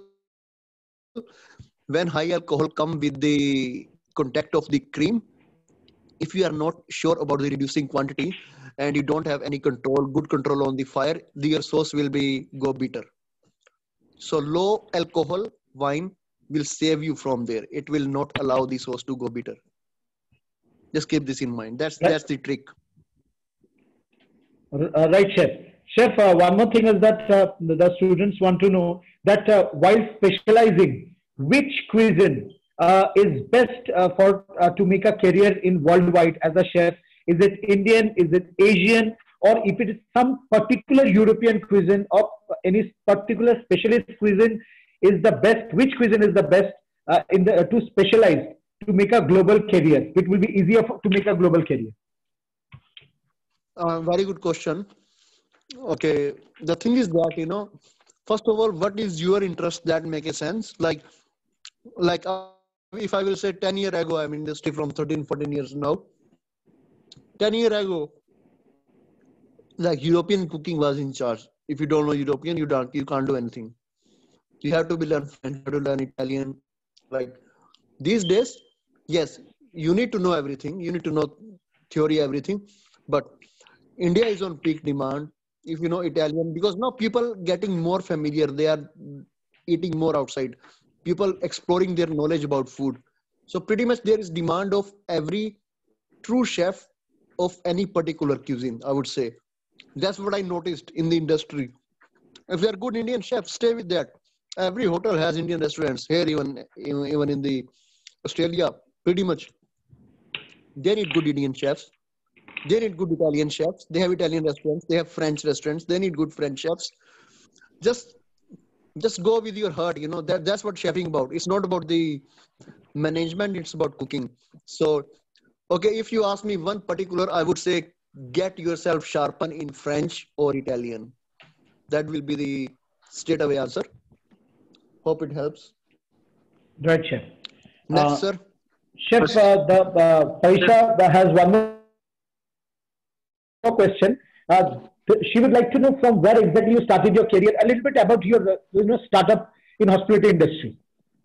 when high alcohol come with the contact of the cream, if you are not sure about the reducing quantity and you don't have any control, good control on the fire, the, your sauce will be go bitter. So low alcohol wine will save you from there. It will not allow the sauce to go bitter. Just keep this in mind. That's Right. that's the trick. Uh, right, Chef. Chef, uh, one more thing is that uh, the students want to know that uh, while specializing, which cuisine uh, is best uh, for uh, to make a career in worldwide as a chef? Is it Indian? Is it Asian? Or if it is some particular European cuisine or any particular specialist cuisine is the best? Which cuisine is the best uh, in the uh, to specialize to make a global career? It will be easier for, to make a global career. Uh, very good question. Okay, the thing is that, you know, first of all, what is your interest that make a sense? Like, like uh, if I will say ten year ago, I'm in industry from thirteen, fourteen years now. ten year ago, like European cooking was in charge. If you don't know European, you don't, you can't do anything. You have to be learn French, you have to learn Italian. Like these days, yes, you need to know everything. You need to know theory, everything. But India is on peak demand. If you know Italian, because now people getting more familiar, they are eating more outside. People exploring their knowledge about food. So pretty much there is demand of every true chef of any particular cuisine, I would say. That's what I noticed in the industry. If they're good Indian chefs, stay with that. Every hotel has Indian restaurants here, even even in the Australia, pretty much. They need good Indian chefs. They need good Italian chefs. They have Italian restaurants. They have French restaurants. They need good French chefs. Just, just go with your heart. You know that that's what chefing about. It's not about the management. It's about cooking. So, okay, if you ask me one particular, I would say get yourself sharpened in French or Italian. That will be the straight away answer. Hope it helps. Right, Chef. Next, Uh, sir. Chef, uh, the uh, Paisha has one more question. Uh, she would like to know from where exactly you started your career, a little bit about your uh, you know startup in hospitality industry.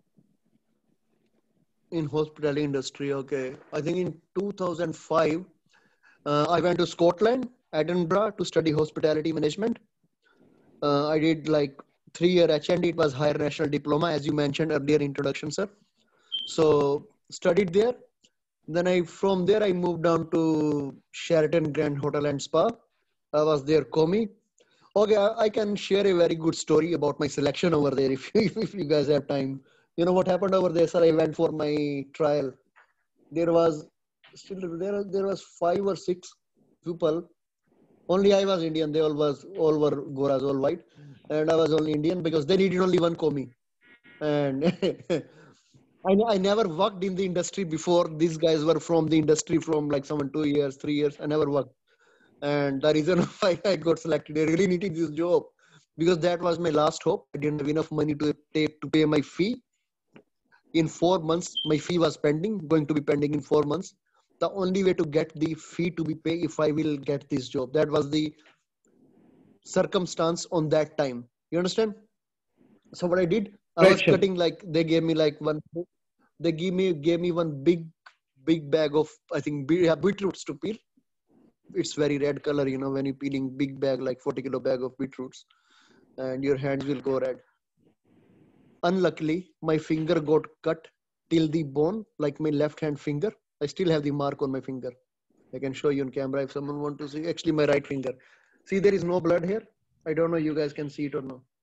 In hospitality industry, okay. I think in two thousand five, uh, I went to Scotland, Edinburgh, to study hospitality management. Uh, I did like three year H N D. It was higher national diploma, as you mentioned earlier introduction, sir. So studied there. Then I from there I moved down to Sheraton Grand Hotel and Spa. I was there, Komi. Okay, I, I can share a very good story about my selection over there if you, if you guys have time. You know what happened over there, sir? I went for my trial. There was still there there was five or six people. Only I was Indian. They all was all were Goras, all white, and I was only Indian because they needed only one Komi. And I I never worked in the industry before. These guys were from the industry from like someone two years, three years. I never worked, and the reason why I got selected, I really needed this job because that was my last hope. I didn't have enough money to take to pay my fee. In four months, my fee was pending, going to be pending in four months. The only way to get the fee to be paid if I will get this job. That was the circumstance on that time. You understand? So what I did, I Right, was chef. cutting like they gave me like one. They give me gave me one big big bag of I think be- yeah, beetroots to peel. It's very red color, you know, when you're peeling big bag like forty kilo bag of beetroots, and your hands will go red. Unluckily, my finger got cut till the bone, like my left hand finger. I still have the mark on my finger. I can show you on camera if someone want to see. Actually, my right finger. See, there is no blood here. I don't know you guys can see it or no.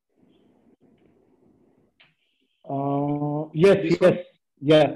Uh, yes, This yes, one, yeah.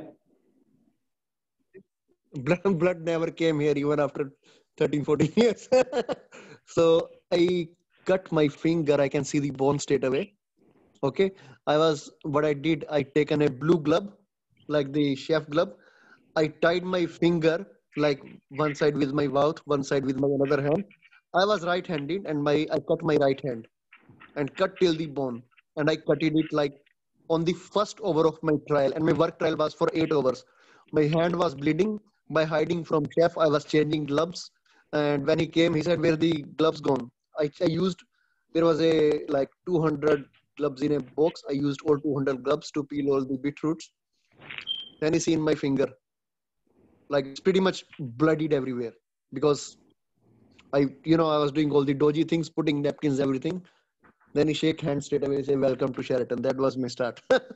blood, blood never came here even after thirteen, fourteen years. So I cut my finger. I can see the bone straight away. Okay. I was, what I did, I taken a blue glove, like the chef glove. I tied my finger like one side with my mouth, one side with my another hand. I was right-handed and my I cut my right hand and cut till the bone. And I cut it like on the first over of my trial. And my work trial was for eight hours. My hand was bleeding. By hiding from chef, I was changing gloves. And when he came, he said, "Where the gloves gone?" I, I used, there was a like two hundred gloves in a box. I used all two hundred gloves to peel all the beetroots. Then he seen my finger. Like it's pretty much bloodied everywhere because I, you know, I was doing all the dodgy things, putting napkins, everything. Then he shake hands straight away, say, "Welcome to Sheraton." That was my start.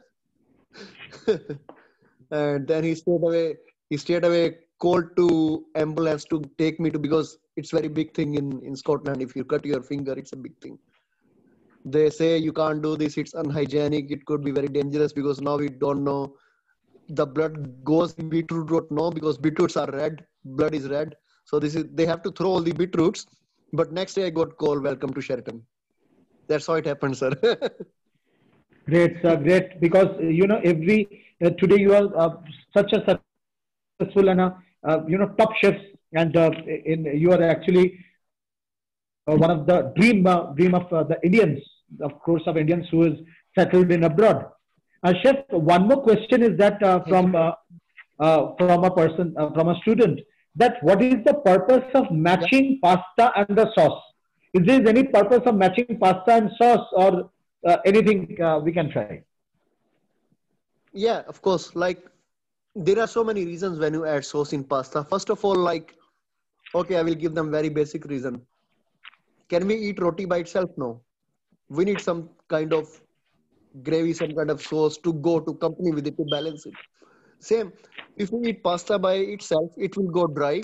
And then he straight away, he straight away called to ambulance to take me to, because it's very big thing in, in Scotland. If you cut your finger, it's a big thing. They say you can't do this, it's unhygienic, it could be very dangerous because now we don't know the blood goes in beetroot or no, because beetroots are red, blood is red. So this is, they have to throw all the beetroots. But next day I got call, "Welcome to Sheraton." That's how it happened, sir. Great, sir, great. Because uh, you know, every uh, today you are uh, such a successful and a uh, you know top chefs, and uh, in you are actually uh, one of the dream uh, dream of uh, the Indians, of course, of Indians who is settled in abroad. Uh, chef, one more question is that uh, Thank you. from uh, uh, from a person uh, from a student, that what is the purpose of Yeah. matching pasta and the sauce? Is there any purpose of matching pasta and sauce, or uh, anything uh, we can try? Yeah, of course. Like there are so many reasons when you add sauce in pasta. First of all, like, okay, I will give them very basic reason. Can we eat roti by itself? No. We need some kind of gravy, some kind of sauce to go to company with it to balance it. Same, if we eat pasta by itself, it will go dry.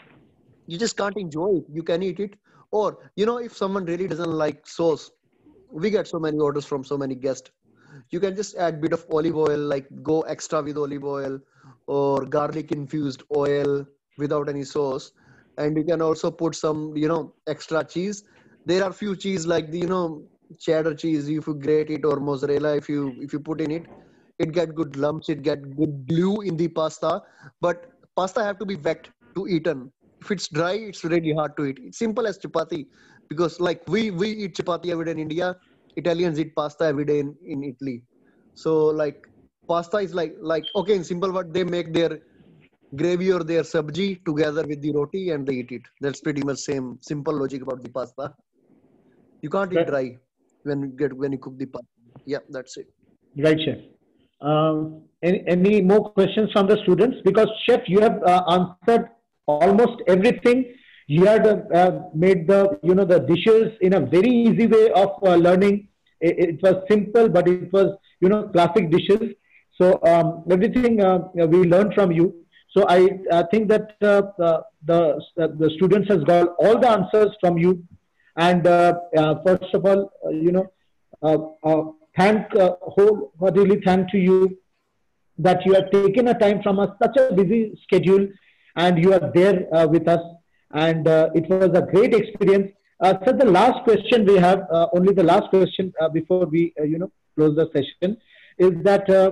You just can't enjoy it. You can eat it. Or, you know, if someone really doesn't like sauce, we get so many orders from so many guests. You can just add bit of olive oil, like go extra with olive oil or garlic infused oil without any sauce. And you can also put some, you know, extra cheese. There are few cheese like the, you know, cheddar cheese. If you grate it, or mozzarella, if you if you put in it, it get good lumps. It get good glue in the pasta. But pasta have to be wet to eaten. If it's dry, it's really hard to eat. It's simple as chapati, because like we we eat chapati every day in India. Italians eat pasta every day in, in Italy. So like pasta is like like okay, in simple word, they make their gravy or their sabji together with the roti and they eat it. That's pretty much same simple logic about the pasta. You can't eat Right, dry when you get when you cook the pasta. Yeah, that's it. right, chef. Um, any, any more questions from the students? Because chef, you have uh, answered almost everything. You had uh, uh, made the you know the dishes in a very easy way of uh, learning. It, it was simple, but it was you know classic dishes. So um, everything uh, we learned from you. So I uh, think that uh, the the, the students has got all the answers from you. And uh, uh, first of all, uh, you know, uh, uh, thank uh, wholeheartedly thank to you that you have taken a time from a, such a busy schedule, and you are there uh, with us, and uh, it was a great experience. Uh, so the last question we have, uh, only the last question uh, before we uh, you know close the session, is that uh,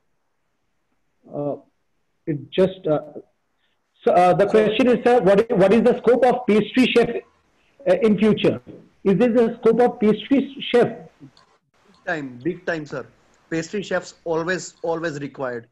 uh, it just uh, so uh, the So question is, sir, what is, what is the scope of pastry chef uh, in future? Is this the scope of pastry chef? time, big time, sir. pastry chefs always, always required.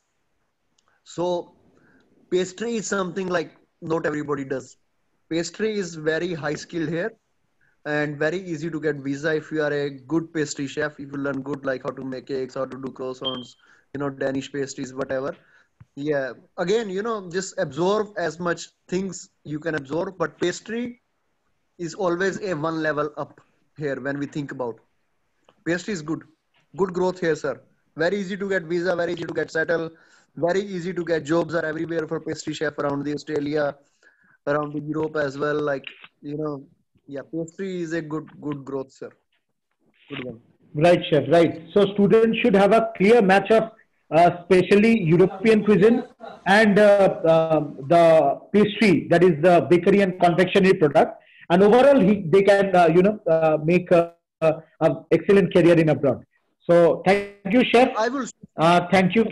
So pastry is something like not everybody does. Pastry is very high skilled here and very easy to get visa if you are a good pastry chef. If you learn good, like how to make cakes, how to do croissants, you know, Danish pastries, whatever. Yeah. Again, you know, just absorb as much things you can absorb, but pastry is always a one level up here when we think about. Pastry is good. Good growth here, sir. Very easy to get visa, very easy to get settled, very easy to get jobs are everywhere for pastry chef around the Australia, around the Europe as well. Like, you know, yeah, pastry is a good, good growth, sir. Good one. Right, chef. Right. So students should have a clear match of, uh, especially European cuisine and uh, uh, the pastry, that is the bakery and confectionery product. And overall, he, they can, uh, you know, uh, make a, a, a excellent career in abroad. So thank you, chef. I will. Uh, thank you.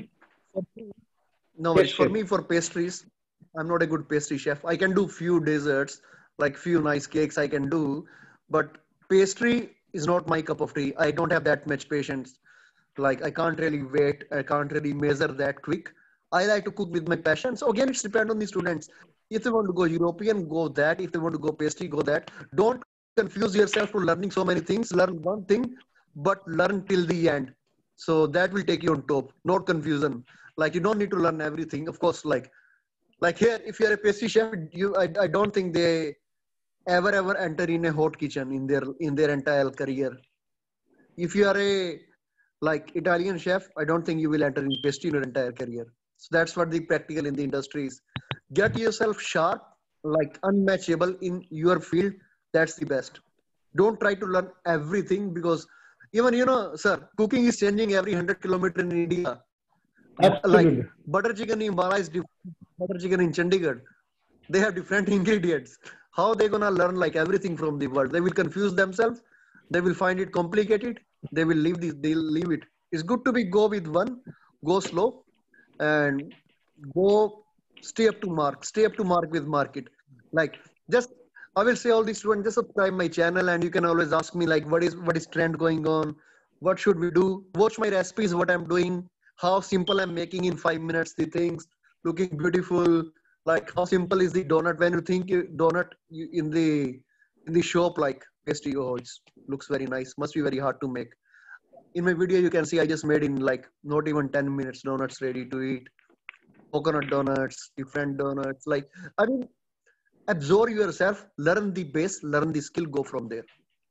No, Yes, it's for chef. me for pastries. I'm not a good pastry chef. I can do few desserts, like few nice cakes I can do, but pastry is not my cup of tea. I don't have that much patience. Like I can't really wait. I can't really measure that quick. I like to cook with my passion. So again, it's depend on the students. If they want to go European, go that. If they want to go pastry, go that. Don't confuse yourself to learning so many things. Learn one thing, but learn till the end. So that will take you on top. Not confusion. Like you don't need to learn everything. Of course, like like here, if you're a pastry chef, you I, I don't think they ever ever enter in a hot kitchen in their in their entire career. If you are a like Italian chef, I don't think you will enter in pastry in your entire career. So that's what the practical in the industry is. Get yourself sharp, like unmatchable in your field. That's the best. Don't try to learn everything because even you know, sir, cooking is changing every hundred kilometer in India. Like Absolutely. butter chicken in Bala is different. Butter chicken in Chandigarh. They have different ingredients. How they gonna learn like everything from the world? They will confuse themselves. They will find it complicated. They will leave this. They'll leave it. It's good to be go with one, go slow, and go stay up to mark. Stay up to mark with market. Like just I will say all these students just subscribe my channel, and you can always ask me like what is what is trend going on, what should we do? Watch my recipes, what I'm doing, how simple I'm making in five minutes the things, looking beautiful. Like how simple is the donut when you think you, donut you, in the in the shop like pastry. Oh, it looks very nice. Must be very hard to make. In my video, you can see I just made in like not even ten minutes donuts ready to eat. Coconut donuts, different donuts. Like I mean, absorb yourself, learn the base, learn the skill, go from there.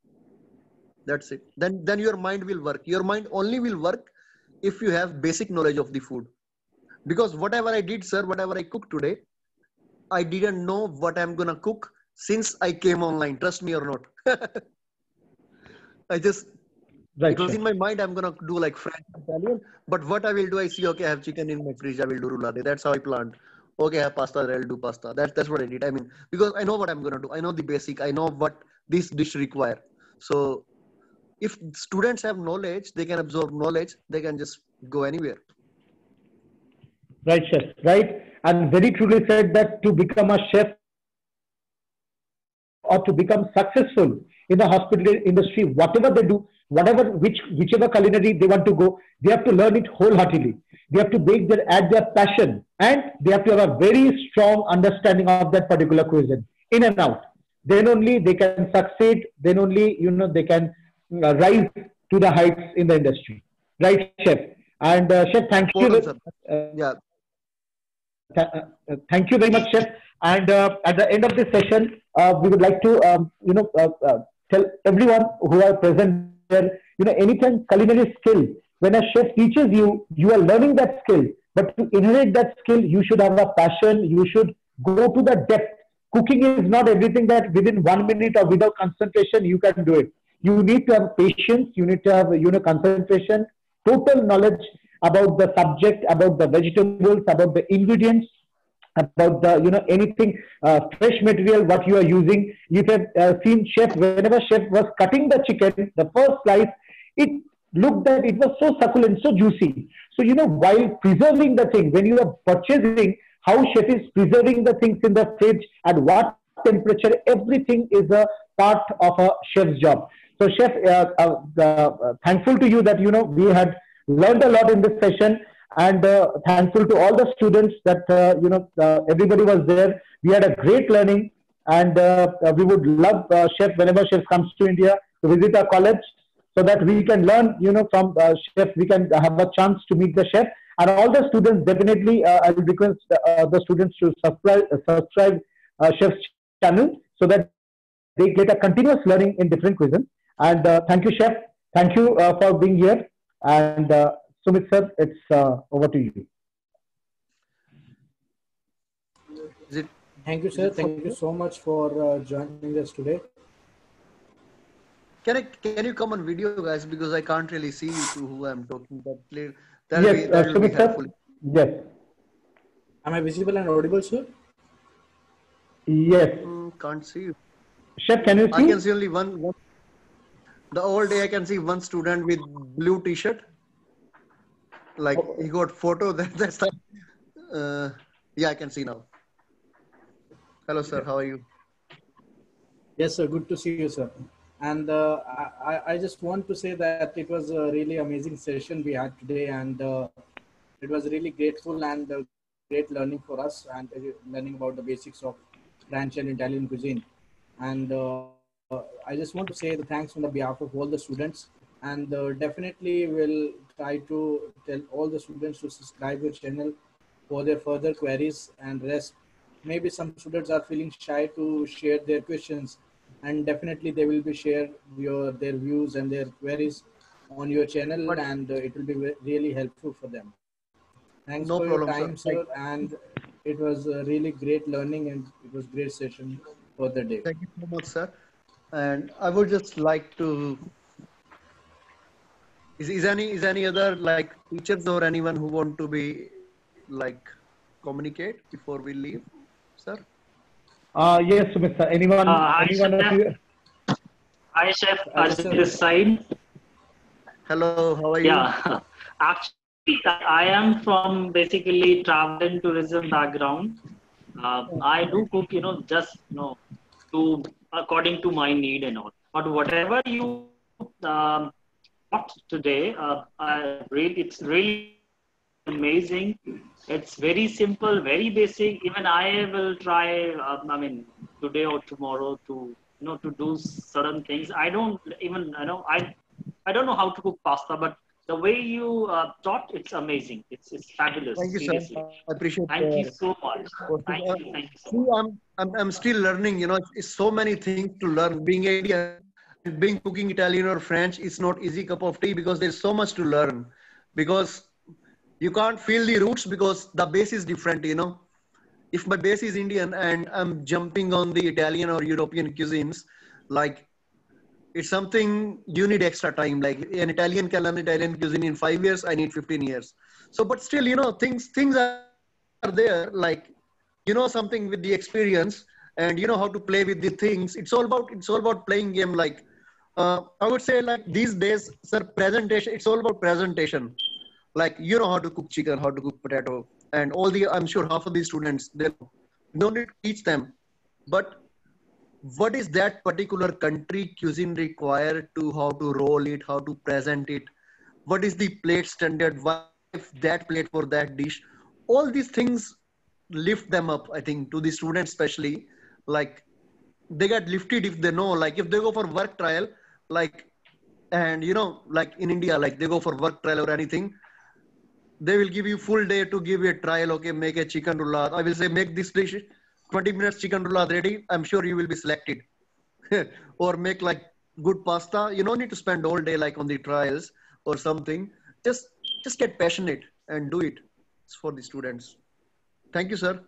That's it. Then then your mind will work. Your mind only will work if you have basic knowledge of the food. Because whatever I did, sir, whatever I cooked today, I didn't know what I'm gonna cook since I came online. Trust me or not. I just Right, it was chef. in my mind I'm gonna do like French Italian. But what I will do, I see okay, I have chicken in my fridge, I will do roulade. That's how I planned. Okay, I have pasta, I'll do pasta. That's that's what I did. I mean, because I know what I'm gonna do. I know the basic, I know what this dish require. So if students have knowledge, they can absorb knowledge, they can just go anywhere. Right, chef. Right. And very truly said that to become a chef or to become successful in the hospitality industry, whatever they do, whatever which whichever culinary they want to go, they have to learn it wholeheartedly. They have to make their add their passion, and they have to have a very strong understanding of that particular cuisine, in and out. Then only they can succeed. Then only you know they can uh, rise to the heights in the industry. Right, chef. And uh, chef, thank Hold you. on, sir. Uh, Yeah. Th- uh, thank you very much, chef. And uh, at the end of this session, uh, we would like to, um, you know, uh, uh, tell everyone who are present there, you know, anytime culinary skill, when a chef teaches you, you are learning that skill. But to inherit that skill, you should have a passion. You should go to the depth. Cooking is not everything that within one minute or without concentration you can do it. You need to have patience. You need to have, you know, concentration, total knowledge about the subject, about the vegetables, about the ingredients, about the you know anything uh, fresh material what you are using. You have uh, seen chef whenever chef was cutting the chicken, the first slice, it looked that it was so succulent, so juicy. So you know while preserving the thing, when you are purchasing, how chef is preserving the things in the fridge at what temperature, everything is a part of a chef's job. So chef, uh, uh, uh, thankful to you that you know we had learned a lot in this session, and uh, thankful to all the students that uh, you know uh, everybody was there. We had a great learning, and uh, uh, we would love uh, Chef whenever Chef comes to India to visit our college, so that we can learn, you know, from uh, Chef. We can have a chance to meet the Chef, and all the students definitely. Uh, I will request uh, the students to subscribe uh, subscribe uh, Chef's channel so that they get a continuous learning in different cuisines. And uh, thank you, Chef. Thank you uh, for being here. And uh, Sumit sir, it's uh, over to you. Is it, Thank you, sir. Thank you so much for uh, joining us today. can I can you come on video, guys? Because I can't really see you to who I'm talking. But please, that'll Yes, be, uh, that'll be Sumit sir. helpful. Yes, Am I visible and audible, sir? yes. Hmm, can't see you. Chef, can you I see? can see only one, one. The whole day I can see one student with blue T-shirt. Like he got photo. That that's the, uh, yeah, I can see now. Hello, sir. How are you? Yes, sir. Good to see you, sir. And uh, I, I just want to say that it was a really amazing session we had today, and uh, it was really grateful and uh, great learning for us, and uh, learning about the basics of French and Italian cuisine. And uh, I just want to say the thanks on the behalf of all the students, and uh, definitely will try to tell all the students to subscribe your channel for their further queries and rest. Maybe some students are feeling shy to share their questions, and definitely they will be share your their views and their queries on your channel, But and uh, it will be ve- really helpful for them. Thanks no for your problem, sir. time, Thank, sir, and it was a really great learning, and it was great session for the day. thank you so much, sir. And I would just like to. Is is any is any other like teachers or anyone who want to be like communicate before we leave, sir? Uh, yes, Sumit sir. Anyone, Uh, hi, anyone of Chef. you? Hi, Chef. Ajay, Ajay sir. this side. Hello, how are you? Yeah. Actually, I am from basically travel and tourism background. Uh, I do cook, you know, just, you know, to according to my need and all. But whatever you um, taught today, uh, I really, it's really amazing. It's very simple, very basic. Even I will try. Um, I mean, today or tomorrow to you know to do certain things. I don't even you know I I don't know how to cook pasta, but the way you uh, taught, it's amazing. It's it's fabulous. Thank you, sir. Seriously. I appreciate Thank you your so much. question. Thank Uh, you. Thank you so See, much. I'm, I'm I'm still learning. You know, it's so many things to learn. Being Indian, being cooking Italian or French, it's not easy cup of tea because there's so much to learn. Because you can't feel the roots because the base is different. You know, if my base is Indian and I'm jumping on the Italian or European cuisines, like it's something you need extra time. Like an Italian can learn Italian cuisine in five years. I need fifteen years. So, but still, you know, things things are there. Like you know something with the experience, and you know how to play with the things. It's all about it's all about playing game. Like uh, I would say, like these days, sir, presentation. It's all about presentation. Like you know how to cook chicken, how to cook potato, and all the. I'm sure half of these students they don't need to teach them, but what is that particular country cuisine required to how to roll it, how to present it, what is the plate standard, why if that plate for that dish, all these things lift them up, I think, to the students especially. Like they get lifted if they know, like if they go for work trial, like and you know like in India, like they go for work trial or anything, they will give you full day to give you a trial. Okay, make a chicken roulade. I will say make this dish twenty minutes chicken roulade ready. I'm sure you will be selected. Or make like good pasta. You don't need to spend all day like on the trials or something. Just just get passionate and do it. It's for the students. Thank you, sir.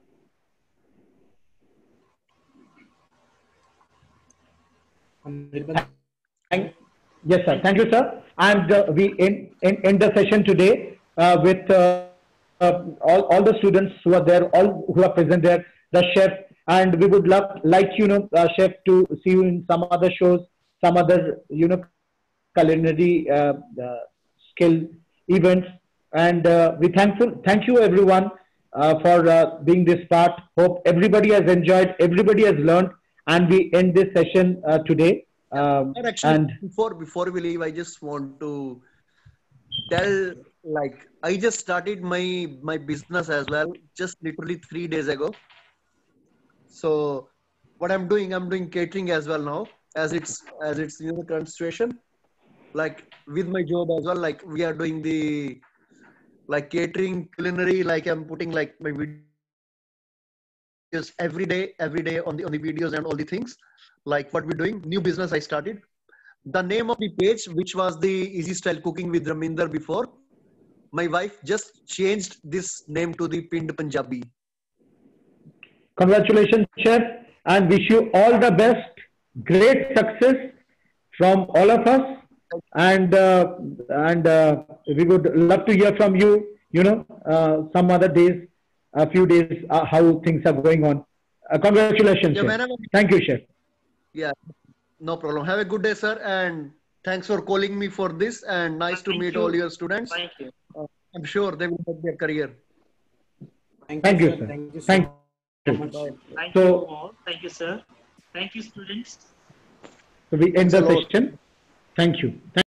Anirban, Thank, yes, sir. Thank you, sir. And uh, we end, end, end the session today uh, with uh, uh, all, all the students who are there, all who are present there, the chef, and we would love, like, you know, uh, chef, to see you in some other shows, some other, you know, culinary uh, uh, skill events. And uh, we thankful, thank you everyone uh, for uh, being this part. Hope everybody has enjoyed, everybody has learned, and we end this session uh, today. Um, And actually, and before before we leave, I just want to tell, like, I just started my my business as well, just literally three days ago. So what I'm doing, I'm doing catering as well now, as it's as it's you know the current situation. Like with my job as well, like we are doing the like catering, culinary. Like I'm putting like my videos every day, every day on the on the videos and all the things. Like what we're doing, new business I started. The name of the page, which was the Easy Style Cooking with Raminder before, my wife just changed this name to the Pinned Punjabi. Congratulations, Chef, and wish you all the best. Great success from all of us, and uh, and uh, we would love to hear from you. You know, uh, some other days, a few days, uh, how things are going on. Uh, congratulations, Yeah, Chef. whenever, Thank you, Chef. yeah, no problem. Have a good day, sir, and thanks for calling me for this. And nice to Thank meet you. all your students. Thank you. Uh, I'm sure they will make their career. Thank, Thank you, you, sir. sir. Thank you so Thank much. Thank So- you all. Thank you, sir. Thank you, students. So we end Thanks a the lot. session. Thank you. Thank